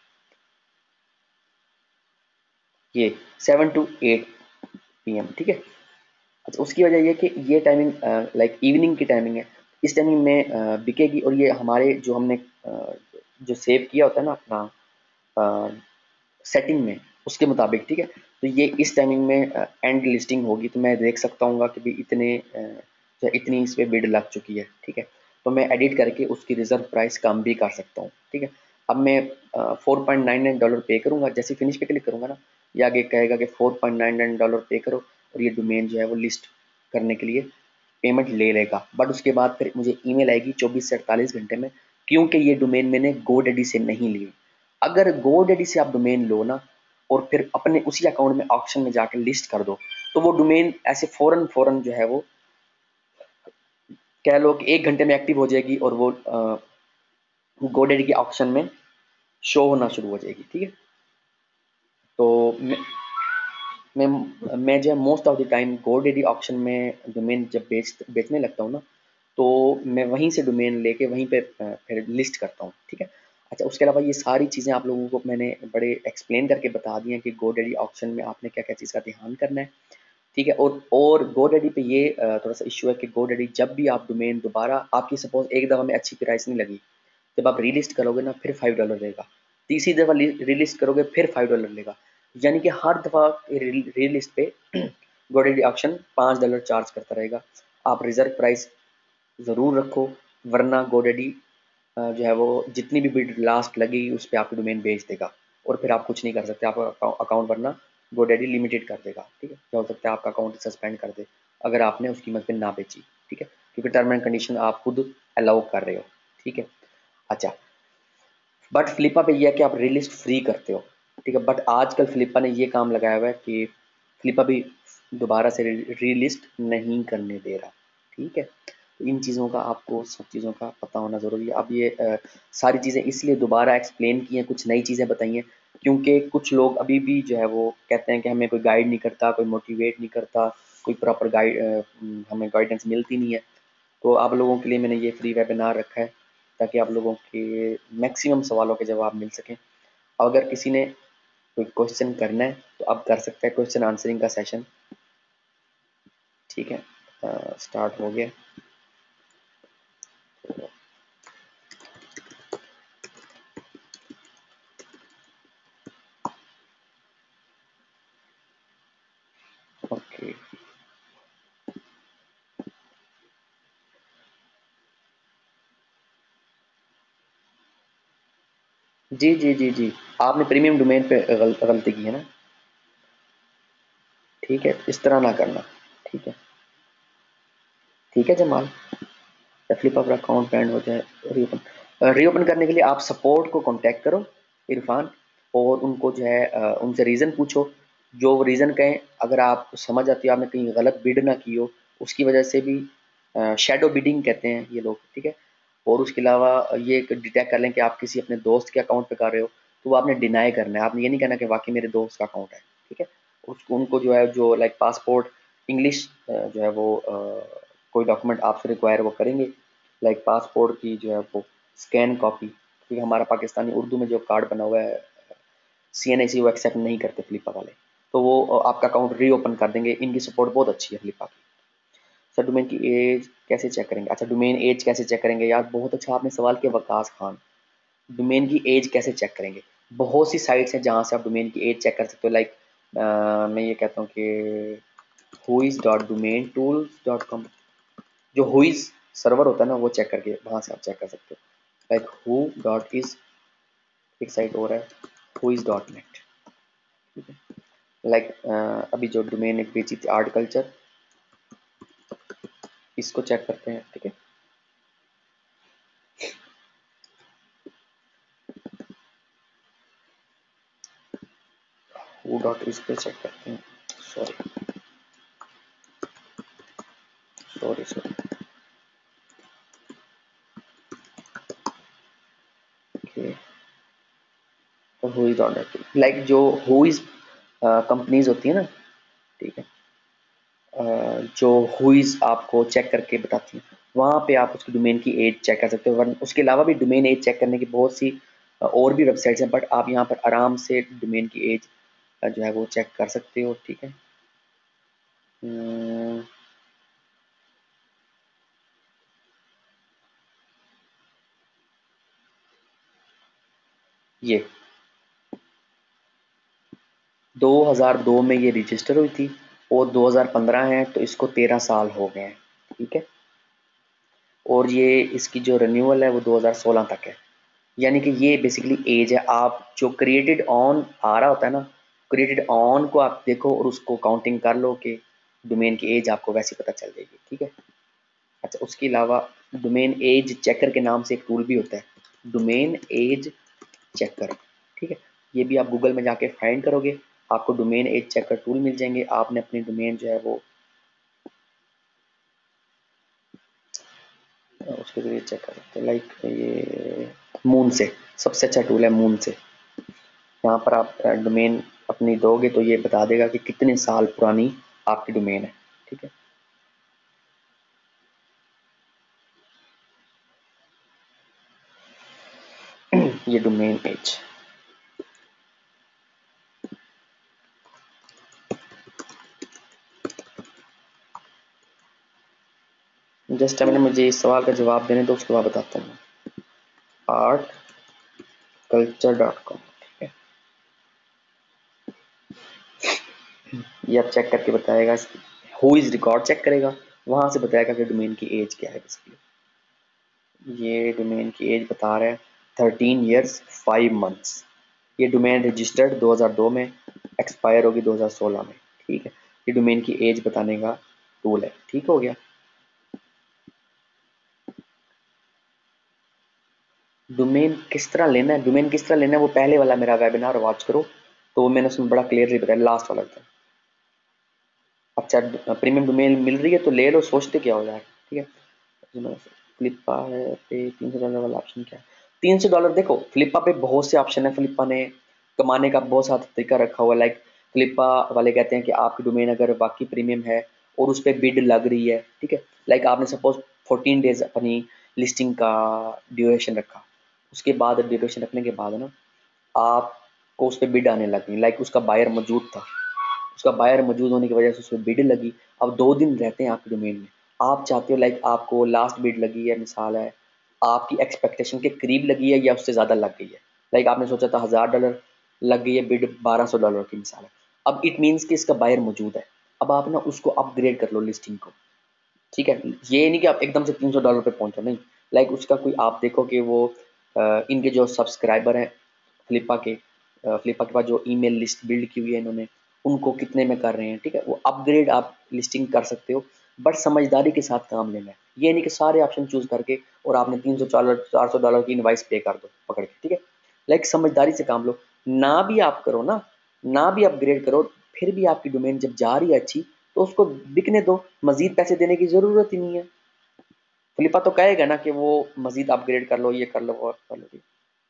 ये सेवन टू एट पीएम। ठीक है, अच्छा उसकी वजह ये कि ये टाइमिंग लाइक इवनिंग की टाइमिंग है, इस टाइमिंग में uh, बिकेगी। और ये हमारे जो हमने uh, जो सेव किया होता है ना अपना सेटिंग uh, में उसके मुताबिक। ठीक है, तो ये इस टाइमिंग में एंड uh, लिस्टिंग होगी, तो मैं देख सकता हूँ कि भी इतने uh, जो इतनी इस पर बिड लग चुकी है। ठीक है, तो मैं एडिट करके उसकी रिजर्व प्राइस कम भी कर सकता हूँ। ठीक है, अब मैं four point nine nine dollar pay करूँगा, जैसे फिनिश पे क्लिक करूँगा ना, ये आगे कहेगा कि four point nine nine dollar pay करो, और ये डोमेन जो है वो लिस्ट करने के लिए पेमेंट ले लेगा। बट उसके बाद फिर मुझे ईमेल आएगी चौबीस से अड़तालीस घंटे में, क्योंकि ये डोमेन मैंने गोडैडी से नहीं ली। अगर गोडैडी से आप डोमेन लो ना और फिर अपने उसी अकाउंट में ऑप्शन में जाकर लिस्ट कर दो, तो वो डोमेन ऐसे फौरन फौरन जो है वो कह लो कि एक घंटे में एक्टिव हो जाएगी, और वो गोडैडी के ऑप्शन में शो होना शुरू हो जाएगी। ठीक है, तो मैं मैं मैं जो है most of the time GoDaddy auction में डोमेन जब बेच बेचने लगता हूँ ना, तो मैं वहीं से डोमेन लेके वहीं पे फिर लिस्ट करता हूँ। ठीक है, अच्छा उसके अलावा ये सारी चीज़ें आप लोगों को मैंने बड़े एक्सप्लेन करके बता दी हैं कि गोडैडी ऑप्शन में आपने क्या क्या चीज़ का ध्यान करना है। ठीक है, और और गोडैडी पे ये थोड़ा सा इशू है कि गोडैडी जब भी आप डोमेन दोबारा आपकी सपोज एक दफ़ा में अच्छी प्राइस नहीं लगी, जब आप रीलिस्ट करोगे ना फिर फाइव डॉलर लेगा, तीसरी दफ़ा रीलिस्ट करोगे फिर फाइव डॉलर लेगा, यानी कि हर दफ़ा रीलिस्ट पे गोडैडी ऑप्शन पाँच डॉलर चार्ज करता रहेगा। आप रिजर्व प्राइस ज़रूर रखो, वरना गोडैडी जो है वो जितनी भी बिड लास्ट लगेगी उस पर आपकी डोमेन बेच देगा, और फिर आप कुछ नहीं कर सकते, आपका अकाउंट वरना गोडैडी लिमिटेड कर देगा। ठीक है, क्या हो सकता है आपका अकाउंट सस्पेंड कर दे अगर आपने उस कीमत पे ना बेची। ठीक है, क्योंकि टर्म एंड कंडीशन आप खुद अलाउ कर रहे हो। ठीक है, अच्छा बट फ्लिपा पे यह है कि आप रीलिस्ट फ्री करते हो। ठीक है, बट आजकल फ्लिपा ने ये काम लगाया हुआ है कि फ्लिपा भी दोबारा से रीलिस्ट नहीं करने दे रहा। ठीक है, तो इन चीज़ों का आपको सब चीज़ों का पता होना ज़रूरी है। अब ये आ, सारी चीज़ें इसलिए दोबारा एक्सप्लेन की हैं, कुछ नई चीज़ें बताई हैं, क्योंकि कुछ लोग अभी भी जो है वो कहते हैं कि हमें कोई गाइड नहीं करता, कोई मोटिवेट नहीं करता, कोई प्रॉपर गाइड हमें गाइडेंस मिलती नहीं है। तो आप लोगों के लिए मैंने ये फ्री वेबिनार रखा है ताकि आप लोगों के मैक्सिमम सवालों के जवाब मिल सकें। अगर किसी ने कोई क्वेश्चन करना है तो आप कर सकते हैं, क्वेश्चन आंसरिंग का सेशन। ठीक है, स्टार्ट हो गया। ओके, जी जी जी जी, आपने प्रीमियम डोमेन पे गल, गलती की है ना। ठीक है, इस तरह ना करना। ठीक है, ठीक है जमाल, फ्लिप अपना अकाउंट बैंड हो जाए। रीओपन रीओपन करने के लिए आप सपोर्ट को कांटेक्ट करो इरफान, और उनको जो है अ, उनसे रीज़न पूछो। जो रीज़न कहें, अगर आप समझ आती हो आपने कहीं गलत बिड ना की हो, उसकी वजह से भी शैडो बिडिंग कहते हैं ये लोग। ठीक है, और उसके अलावा ये डिटेक्ट कर लें कि आप किसी अपने दोस्त के अकाउंट पे कर रहे हो, तो वो आपने डिनाई करना है। आपने ये नहीं कहना कि वाकई मेरे दोस्त का अकाउंट है। ठीक है, उसको उनको जो है जो लाइक पासपोर्ट इंग्लिश जो है वो अ, कोई डॉक्यूमेंट आपसे रिक्वायर वो करेंगे, लाइक पासपोर्ट की जो है वो स्कैन कॉपी, क्योंकि हमारा पाकिस्तानी उर्दू में जो कार्ड बना हुआ है सी एन आई सी वो एक्सेप्ट नहीं करते फ्लिपा वाले, तो वो आपका अकाउंट रीओपन कर देंगे। इनकी सपोर्ट बहुत अच्छी है फ्लिपा की। सर डोमेन की एज कैसे चेक करेंगे? अच्छा, डोमेन एज कैसे चेक करेंगे यार, बहुत अच्छा आपने सवाल किया वकास खान। डोमेन की एज कैसे चेक करेंगे? बहुत सी साइट्स हैं जहाँ से आप डोमेन की एज चेक कर सकते हो। लाइक मैं ये कहता हूँ कि whois dot domain tools dot com, जो हुईज सर्वर होता है ना, वो चेक करके वहाँ से आप चेक कर सकते हो। लाइक हु डॉट इज, एक साइट और है हुईज डॉट नेट। ठीक है, लाइक अभी जो डोमेन एक बेची थी आर्ट कल्चर, इसको चेक करते हैं। ठीक है, हु डॉट इज पे चेक करते हैं। सॉरी सॉरी सॉरी ओके, तो हुईज डॉट नेट, लाइक जो हुईज कंपनीज होती है ना, ठीक है, अ, जो हुईज आपको चेक करके बताती हैं, वहाँ पे आप उसकी डोमेन की एज चेक कर सकते हो। वरना उसके अलावा भी डोमेन एज चेक करने की बहुत सी अ, और भी वेबसाइट्स हैं, बट आप यहाँ पर आराम से डोमेन की एज जो है वो चेक कर सकते हो। ठीक है, अम्म, ये दो हज़ार दो में ये रजिस्टर हुई थी और दो हज़ार पंद्रह है, तो इसको तेरह साल हो गए हैं। ठीक है, और ये इसकी जो रिन्यूअल है वो दो हज़ार सोलह तक है। यानी कि ये बेसिकली एज है। आप जो क्रिएटेड ऑन आ रहा होता है ना, क्रिएटेड ऑन को आप देखो और उसको काउंटिंग कर लो कि डोमेन की एज आपको वैसे पता चल जाएगी। ठीक है, अच्छा, उसके अलावा डोमेन एज चेकर के नाम से एक टूल भी होता है, डोमेन एज चेकर। ठीक है, ये भी आप गूगल में जाके फाइंड करोगे, आपको डोमेन एज चेकर टूल मिल जाएंगे। आपने अपनी डोमेन जो है वो उसके जरिए चेक कर सकते हैं। लाइक ये मून से सबसे अच्छा टूल है, मून से। यहाँ पर आप डोमेन अपनी दोगे तो ये बता देगा कि कितने साल पुरानी आपकी डोमेन है। ठीक है, ये डोमेन एज जस्ट मैंने मुझे इस सवाल का जवाब देने तो उसके बाद बताता हूँ। आर्ट कल्चर डॉट कॉम, ठीक है, ये आप चेक करके बताएगा। हु इज रिकॉर्ड चेक करेगा, वहां से बताएगा कि डोमेन की एज क्या है। बेसिकली ये डोमेन की एज बता रहा है थर्टीन ईयर्स फाइव मंथ्स। ये डोमेन रजिस्टर्ड दो हज़ार दो में, एक्सपायर होगी दो हज़ार सोलह में। ठीक है, ये डोमेन की एज बताने का टूल है। ठीक हो गया। डोमेन किस तरह लेना है, डोमेन किस तरह लेना है, वो पहले वाला मेरा वेबिनार वॉच करो, तो वो मैंने उसमें बड़ा क्लियरली बताया, लास्ट वाला था। अच्छा, प्रीमियम डोमेन मिल रही है तो ले लो, सोचते क्या हो यार। ठीक है, फ्लिपा है पे तीन सौ डॉलर वाला ऑप्शन क्या है? तीन सौ डॉलर देखो, फ्लिपा पे बहुत से ऑप्शन है। फ्लिपा ने कमाने का बहुत सारा तरीका रखा हुआ है। लाइक फ्लिपा वाले कहते हैं कि आपकी डोमेन अगर बाकी प्रीमियम है और उस पर बिड लग रही है, ठीक है, लाइक आपने सपोज फोर्टीन डेज अपनी लिस्टिंग का ड्यूरेशन रखा। उसके बाद ड्यूरेशन रखने के बाद ना आपको उस पर बिड आने लगी, लाइक उसका बायर मौजूद था, उसका बायर मौजूद होने की वजह से उस पर बिड लगी। अब दो दिन रहते हैं आपके डोमेन में, आप चाहते हो लाइक आपको लास्ट बिड लगी है, मिसाल है आपकी एक्सपेक्टेशन के करीब लगी है या उससे ज़्यादा लग गई है, लाइक आपने सोचा था हज़ार डॉलर लग गई है, बिड बारह सौ डॉलर की मिसाल है। अब इट मीन्स कि इसका बायर मौजूद है। अब आप ना उसको अपग्रेड कर लो लिस्टिंग को, ठीक है। ये नहीं कि आप एकदम से तीन सौ डॉलर पे पहुंचो, नहीं, लाइक उसका कोई आप देखो कि वो अ, इनके जो सब्सक्राइबर हैं फ्लिपा के, फ्लिपा के पास जो ईमेल लिस्ट बिल्ड की हुई है इन्होंने, उनको कितने में कर रहे हैं, ठीक है, वो अपग्रेड आप लिस्टिंग कर सकते हो, बट समझदारी के साथ काम लेना है। ये नहीं कि सारे ऑप्शन चूज करके और आपने तीन सौ डॉलर चार सौ डॉलर की इनवाइस पे कर दो पकड़ के, ठीक है। लाइक समझदारी से काम लो, ना भी आप करो ना, ना भी अपग्रेड करो, फिर भी आपकी डोमेन जब जा रही है अच्छी, तो उसको बिकने दो, मजीद पैसे देने की जरूरत ही नहीं है। फ्लिपा तो कहेगा ना कि वो मजीद अपग्रेड कर लो, ये कर लो, वो कर लो।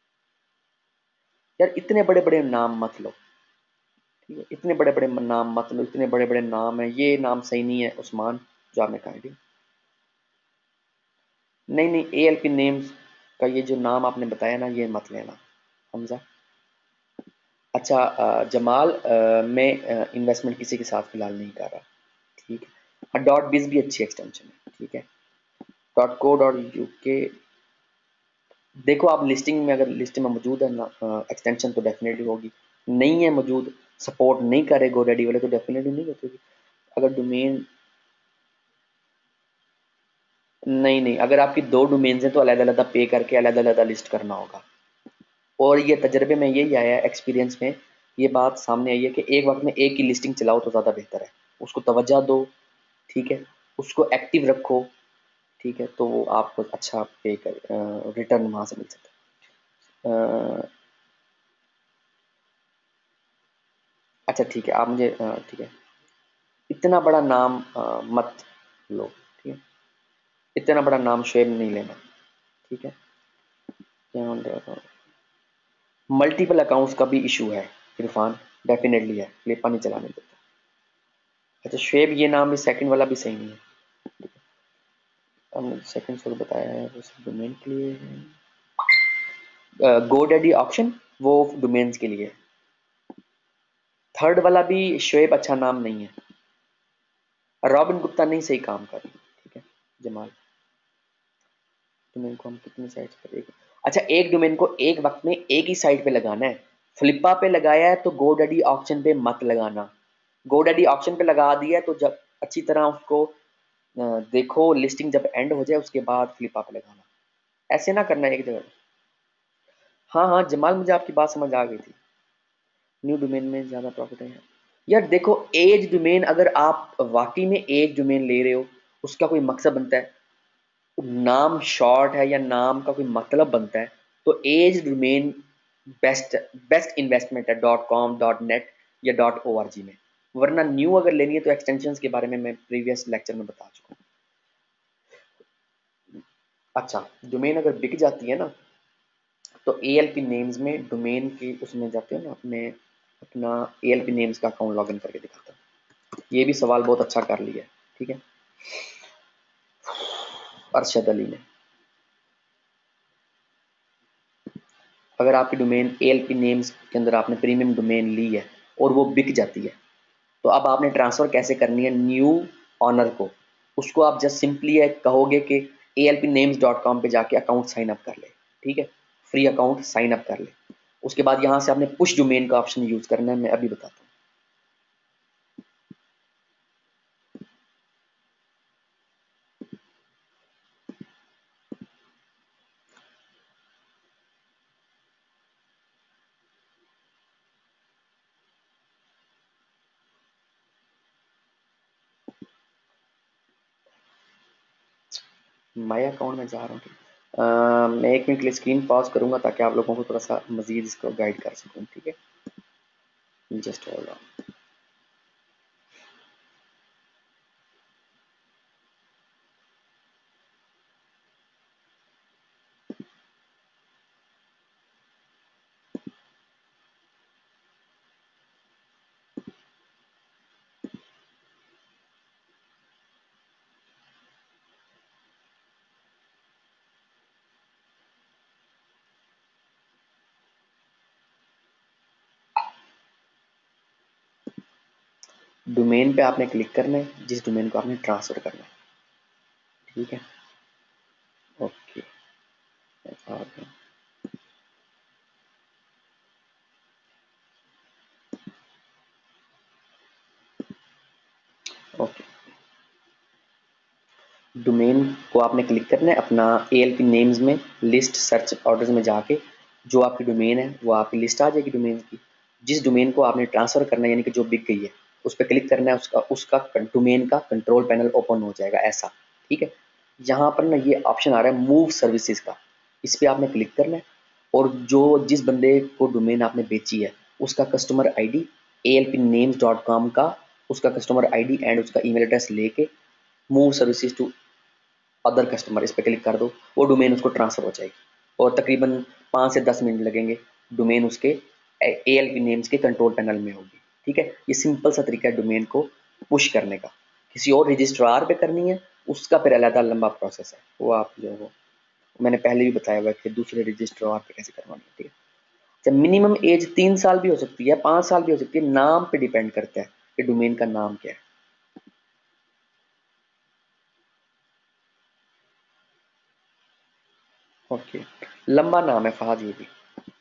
यार इतने बड़े बड़े नाम मत लो, ठीक है, इतने बड़े बड़े नाम मत लो, इतने बड़े बड़े नाम है, ये नाम सही नहीं है उस्मान जो आपने कहा है। नहीं नहीं, ए एल पी नेम्स का ये जो नाम आपने बताया ना, ये मत लेना हमजा। अच्छा अ, जमाल, अ, मैं इन्वेस्टमेंट किसी के साथ फिलहाल नहीं कर रहा, ठीक है। हाँ, डॉट बिज भी अच्छी एक्सटेंशन है, ठीक है। डॉट को डॉट यू के, देखो आप लिस्टिंग में, अगर लिस्ट में मौजूद है ना एक्सटेंशन, तो डेफिनेटली होगी। नहीं है मौजूद, सपोर्ट नहीं करे गोडैडी वाले, तो डेफिनेटली नहीं होगी। अगर डोमेन, नहीं नहीं, अगर आपकी दो डोमेन्स हैं तो अलग अलग पे करके अलग अलग लिस्ट करना होगा। और ये तजर्बे में यही आया है, एक्सपीरियंस में ये बात सामने आई है कि एक वक्त में एक ही लिस्टिंग चलाओ तो ज़्यादा बेहतर है। उसको तवज्जो दो, ठीक है, उसको एक्टिव रखो, ठीक है, तो वो आपको अच्छा पे कर रिटर्न वहाँ से मिल सकता है। अ, अच्छा ठीक है, आप मुझे अ, ठीक है, इतना बड़ा नाम अ, मत लो, ठीक है, इतना बड़ा नाम शेयर नहीं लेना, ठीक है। मल्टीपल अकाउंट्स का भी इशू है इरफान, डेफिनेटली है, फ्लिपा नहीं चलाने देता। अच्छा शुएब, ये नाम भी सेकंड वाला भी सही नहीं है, हमने सेकंड सॉरी बताया है, वो सिर्फ डोमेन के लिए है। गोडैडी ऑप्शन वो डोमेन्स के लिए है। थर्ड वाला भी शुएब अच्छा नाम नहीं है। रॉबिन गुप्ता नहीं सही काम कर रही, ठीक है। जमाल, डोमेन को हम कितनी साइट्स पर, एक, अच्छा एक डोमेन को एक वक्त में एक ही साइट पे लगाना है। फ्लिपा पे लगाया है तो गोडैडी ऑप्शन पे मत लगाना। गोडैडी ऑप्शन पे लगा दिया है तो जब अच्छी तरह उसको अ, देखो, लिस्टिंग जब एंड हो जाए उसके बाद फ्लिपा पे लगाना, ऐसे ना करना एक जगह। हाँ हाँ जमाल, मुझे आपकी बात समझ आ गई थी, न्यू डोमेन में ज़्यादा प्रॉफिट है। यार देखो, एज डोमेन अगर आप वाकई में एज डोमेन ले रहे हो, उसका कोई मकसद बनता है, नाम शॉर्ट है या नाम का कोई मतलब बनता है, तो age domain best best investment है डॉट कॉम डॉट नेट या डॉट ओ आर जी में। वरना न्यू अगर लेनी है तो एक्सटेंशंस के बारे में मैं प्रीवियस लेक्चर में बता चुका हूँ। अच्छा, डोमेन अगर बिक जाती है ना, तो ए एल पी नेम्स में डोमेन की उसमें जाते हो ना, अपने अपना ए एल पी नेम्स का अकाउंट लॉगिन करके दिखाता हूँ। ये भी सवाल बहुत अच्छा कर लिया है, ठीक है, अरशद अली ने। अगर आपकी domain A L P names के अंदर आपने प्रीमियम डोमेन ली है और वो बिक जाती है, तो अब आपने ट्रांसफ़र कैसे करनी है न्यू ऑनर को। उसको आप जस्ट सिंपली है कहोगे कि A L P names dot com पे जाके अकाउंट साइन अप कर ले, ठीक है, फ्री अकाउंट साइन अप कर ले। उसके बाद यहाँ से आपने पुश डोमेन का ऑप्शन यूज़ करना है, मैं अभी बताता हूँ। माई अकाउंट में जा रहा हूँ। अ, मैं एक मिनट के लिए स्क्रीन पॉज करूंगा ताकि आप लोगों को थोड़ा सा मजीद इसको गाइड कर सकूँ, ठीक है, जस्ट होल्ड ऑन। डोमेन पे आपने क्लिक करना है जिस डोमेन को आपने ट्रांसफर करना है। ठीक है, ओके, ओके। डोमेन को आपने क्लिक करना है अपना एएलपी नेम्स में, लिस्ट सर्च ऑर्डर्स में जाके जो आपकी डोमेन है वो आपकी लिस्ट आ जाएगी डोमेन की। जिस डोमेन को आपने ट्रांसफर करना है यानी कि जो बिक गई है उस पर क्लिक करना है, उसका उसका डोमेन का कंट्रोल पैनल ओपन हो जाएगा ऐसा। ठीक है, यहाँ पर ना ये ऑप्शन आ रहा है मूव सर्विसेज का, इस पर आपने क्लिक करना है और जो जिस बंदे को डोमेन आपने बेची है उसका customer ID A L P names dot com का उसका कस्टमर आईडी एंड उसका ईमेल एड्रेस लेके move services to other customer इस पर क्लिक कर दो, वो डोमेन उसको ट्रांसफर हो जाएगी और तकरीबन पाँच से दस मिनट लगेंगे, डोमेन उसके ए एल पी नेम्स के कंट्रोल पैनल में होगी। ठीक है, ये सिंपल सा तरीका है डोमेन को पुश करने का। किसी और रजिस्ट्रार पे करनी है उसका फिर अलग लंबा प्रोसेस है, वो आप जो है वो मैंने पहले भी बताया हुआ है कि दूसरे रजिस्ट्रार पे कैसे करवानी है। ठीक है, अच्छा, मिनिमम एज तीन साल भी हो सकती है, पाँच साल भी हो सकती है, नाम पे डिपेंड करता है कि डोमेन का नाम क्या है। ओके, लंबा नाम है फहद ये भी।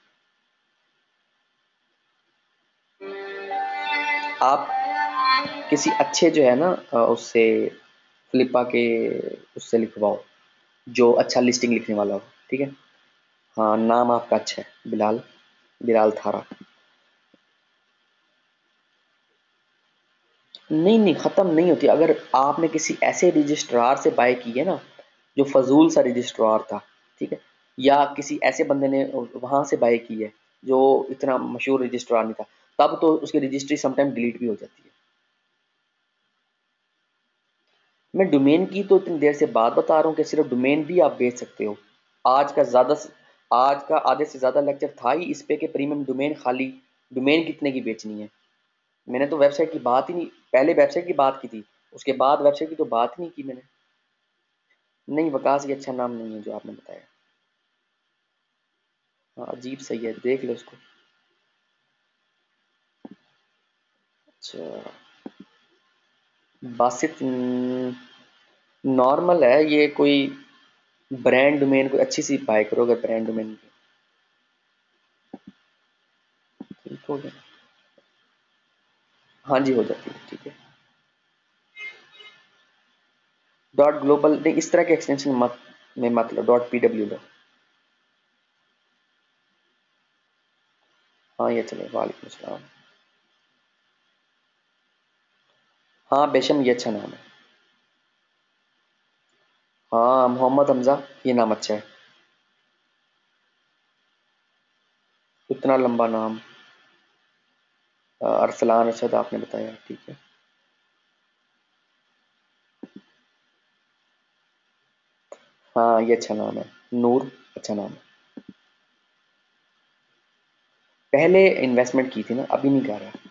आप किसी अच्छे जो है ना अ, उससे फ्लिपा के उससे लिखवाओ जो अच्छा लिस्टिंग लिखने वाला हो। ठीक है, हाँ नाम आपका अच्छा है, बिलाल, बिलाल थारा। नहीं नहीं, ख़त्म नहीं होती। अगर आपने किसी ऐसे रजिस्ट्रार से बाय की है ना जो फजूल सा रजिस्ट्रार था, ठीक है, या किसी ऐसे बंदे ने वहां से बाय की है जो इतना मशहूर रजिस्ट्रार नहीं था, तब तो उसकी रजिस्ट्री समटाइम डिलीट भी हो जाती है। मैं डोमेन की तो इतनी देर से बात बता रहा हूँ कि सिर्फ डोमेन भी आप बेच सकते हो। आज का ज़्यादा आज का आधे से ज़्यादा लेक्चर था ही इस पे कि प्रीमियम डोमेन खाली डोमेन कितने की बेचनी है। मैंने तो वेबसाइट की बात ही नहीं, पहले वेबसाइट की बात की थी, उसके बाद वेबसाइट की तो बात ही नहीं की मैंने। नहीं, वकास ये अच्छा नाम नहीं है जो आपने बताया। हाँ, अजीब सही है, देख लो उसको। अच्छा, बासित नॉर्मल है ये, कोई ब्रांड डोमेन कोई अच्छी सी बाय करो अगर ब्रांड डोमेन की। ठीक हो गया, हाँ जी हो जाती है। ठीक है, डॉट ग्लोबल नहीं, इस तरह के एक्सटेंशन मत में मत लो, डॉट पी डब्ल्यू लो। हाँ ये चले, वालेकुम सलाम। हाँ बेशम ये अच्छा नाम है। हाँ मोहम्मद हमजा, ये नाम अच्छा है। इतना लंबा नाम। अ, अरसलान अरशद आपने बताया, ठीक है। हाँ ये अच्छा नाम है, नूर, अच्छा नाम है। पहले इन्वेस्टमेंट की थी ना, अभी नहीं कर रहा।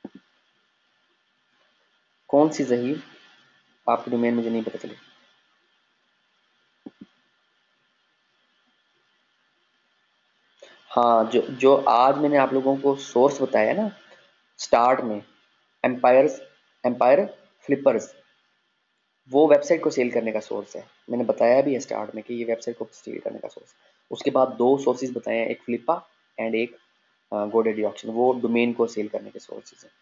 कौन सी जहीर, आपकी डोमेन मुझे नहीं पता चली। हाँ, जो जो आज मैंने आप लोगों को सोर्स बताया ना स्टार्ट में, एम्पायर एम्पायर फ्लिपर्स, वो वेबसाइट को सेल करने का सोर्स है। मैंने बताया भी है स्टार्ट में कि ये वेबसाइट को सेल करने का सोर्स है। उसके बाद दो सोर्सेज बताए हैं, एक फ्लिपा एंड एक गोडेडी ऑप्शन, वो डोमेन को सेल करने के सोर्सेज हैं।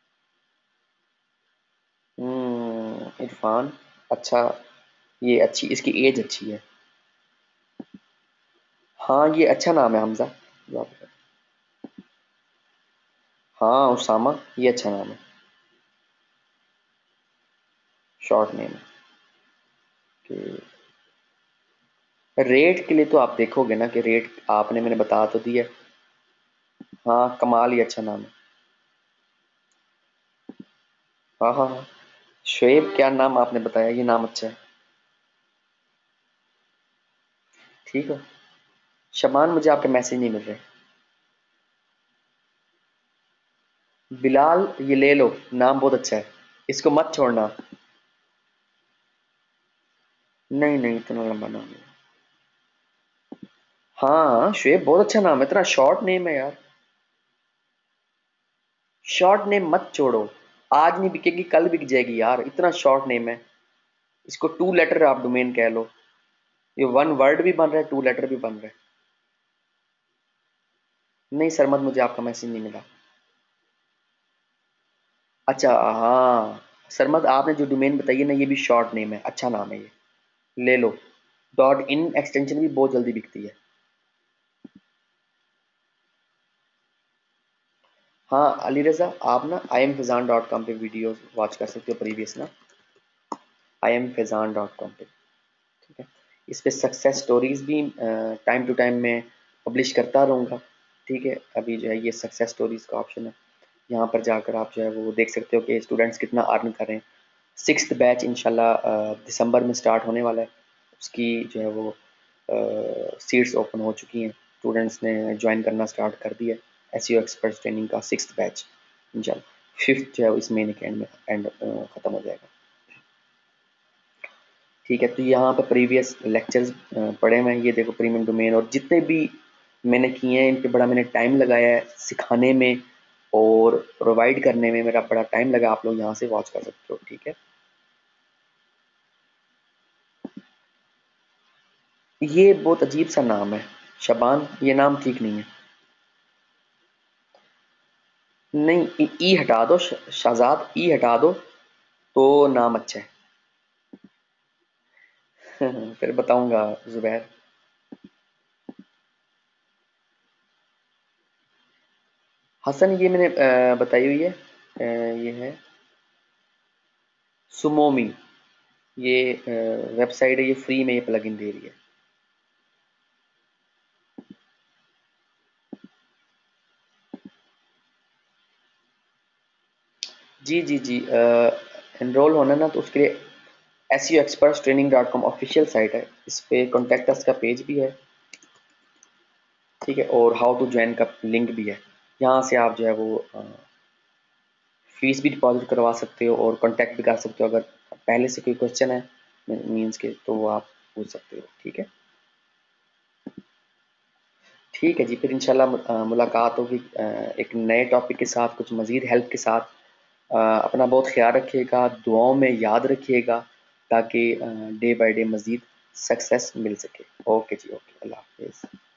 हम्म, इरफान, अच्छा, ये अच्छी, इसकी एज अच्छी है। हाँ ये अच्छा नाम है, हमजा जो आप बता- हाँ उसामा, ये अच्छा नाम है, शॉर्ट नेम है कि रेट के लिए तो आप देखोगे ना कि रेट आपने मैंने बता तो दिया। हाँ कमाल, ये अच्छा नाम है। हाँ हाँ हाँ, शुएब क्या नाम आपने बताया, ये नाम अच्छा है। ठीक है, शबान मुझे आपके मैसेज नहीं मिल रहे। बिलाल ये ले लो, नाम बहुत अच्छा है, इसको मत छोड़ना। नहीं नहीं, इतना लंबा नाम नहीं। हाँ शुएब बहुत अच्छा नाम है, इतना शॉर्ट नेम है यार। शॉर्ट नेम मत छोड़ो, आज नहीं बिकेगी कल बिक जाएगी यार, इतना शॉर्ट नेम है। इसको टू लेटर आप डोमेन कह लो, ये वन वर्ड भी बन रहा है, टू लेटर भी बन रहा है। नहीं सरमद, मुझे आपका मैसेज नहीं मिला। अच्छा हाँ सरमद, आपने जो डोमेन बताई है ना, ये भी शॉर्ट नेम है, अच्छा नाम है ये, ले लो। डॉट इन एक्सटेंशन भी बहुत जल्दी बिकती है। हाँ अली रजा, आप ना I M Faizan dot com पे वीडियो वॉच कर सकते हो प्रीवियस ना, I M Faizan dot com पे। ठीक है, इस पे सक्सेस स्टोरीज भी टाइम टू टाइम में पब्लिश करता रहूँगा। ठीक है, अभी जो है ये सक्सेस स्टोरीज का ऑप्शन है, यहाँ पर जाकर आप जो है वो देख सकते हो कि स्टूडेंट्स कितना अर्न कर रहे हैं। सिक्स्थ बैच इंशाल्लाह दिसंबर में स्टार्ट होने वाला है, उसकी जो है वो सीट्स ओपन हो चुकी हैं, स्टूडेंट्स ने ज्वाइन करना स्टार्ट कर दिया। एस एक्सपर्ट ट्रेनिंग का सिक्स्थ बैच इंशाल्लाह फिफ्थ जो है इस महीने के एंड में एंड ख़त्म हो जाएगा। ठीक है, तो यहाँ पे प्रीवियस लेक्चर्स पढ़े हुए हैं, ये देखो प्रीमियम डोमेन, और जितने भी मैंने किए हैं इन पे बड़ा मैंने टाइम लगाया है सिखाने में और प्रोवाइड करने में, मेरा बड़ा टाइम लगा, आप लोग यहाँ से वॉच कर सकते हो। ठीक है, ये बहुत अजीब सा नाम है शबान, ये नाम ठीक नहीं है। नहीं ई ई हटा दो, श- शहजाद ई हटा दो तो नाम अच्छा है। फिर बताऊंगा जुबैर। हसन ये मैंने अ, बताई हुई है, अ, ये है सुमोमी, ये वेबसाइट है, ये फ्री में ये प्लगइन दे रही है। जी जी जी, एनरोल होना ना तो उसके लिए S U expert training dot com official site है, इस पे कॉन्टैक्ट अस का पेज भी है। ठीक है, और हाउ टू ज्वाइन का लिंक भी है, यहाँ से आप जो है वो फीस भी डिपॉजिट करवा सकते हो और कॉन्टैक्ट भी कर सकते हो, अगर पहले से कोई क्वेश्चन है मीन्स के तो वो आप पूछ सकते हो। ठीक है, ठीक है जी, फिर इंशाल्लाह मुलाकात होगी एक नए टॉपिक के साथ, कुछ मज़ीद हेल्प के साथ। अ, अपना बहुत ख्याल रखिएगा, दुआओं में याद रखिएगा, ताकि डे बाय डे मज़ीद सक्सेस मिल सके। ओके जी, ओके, अल्लाह हाफिज़।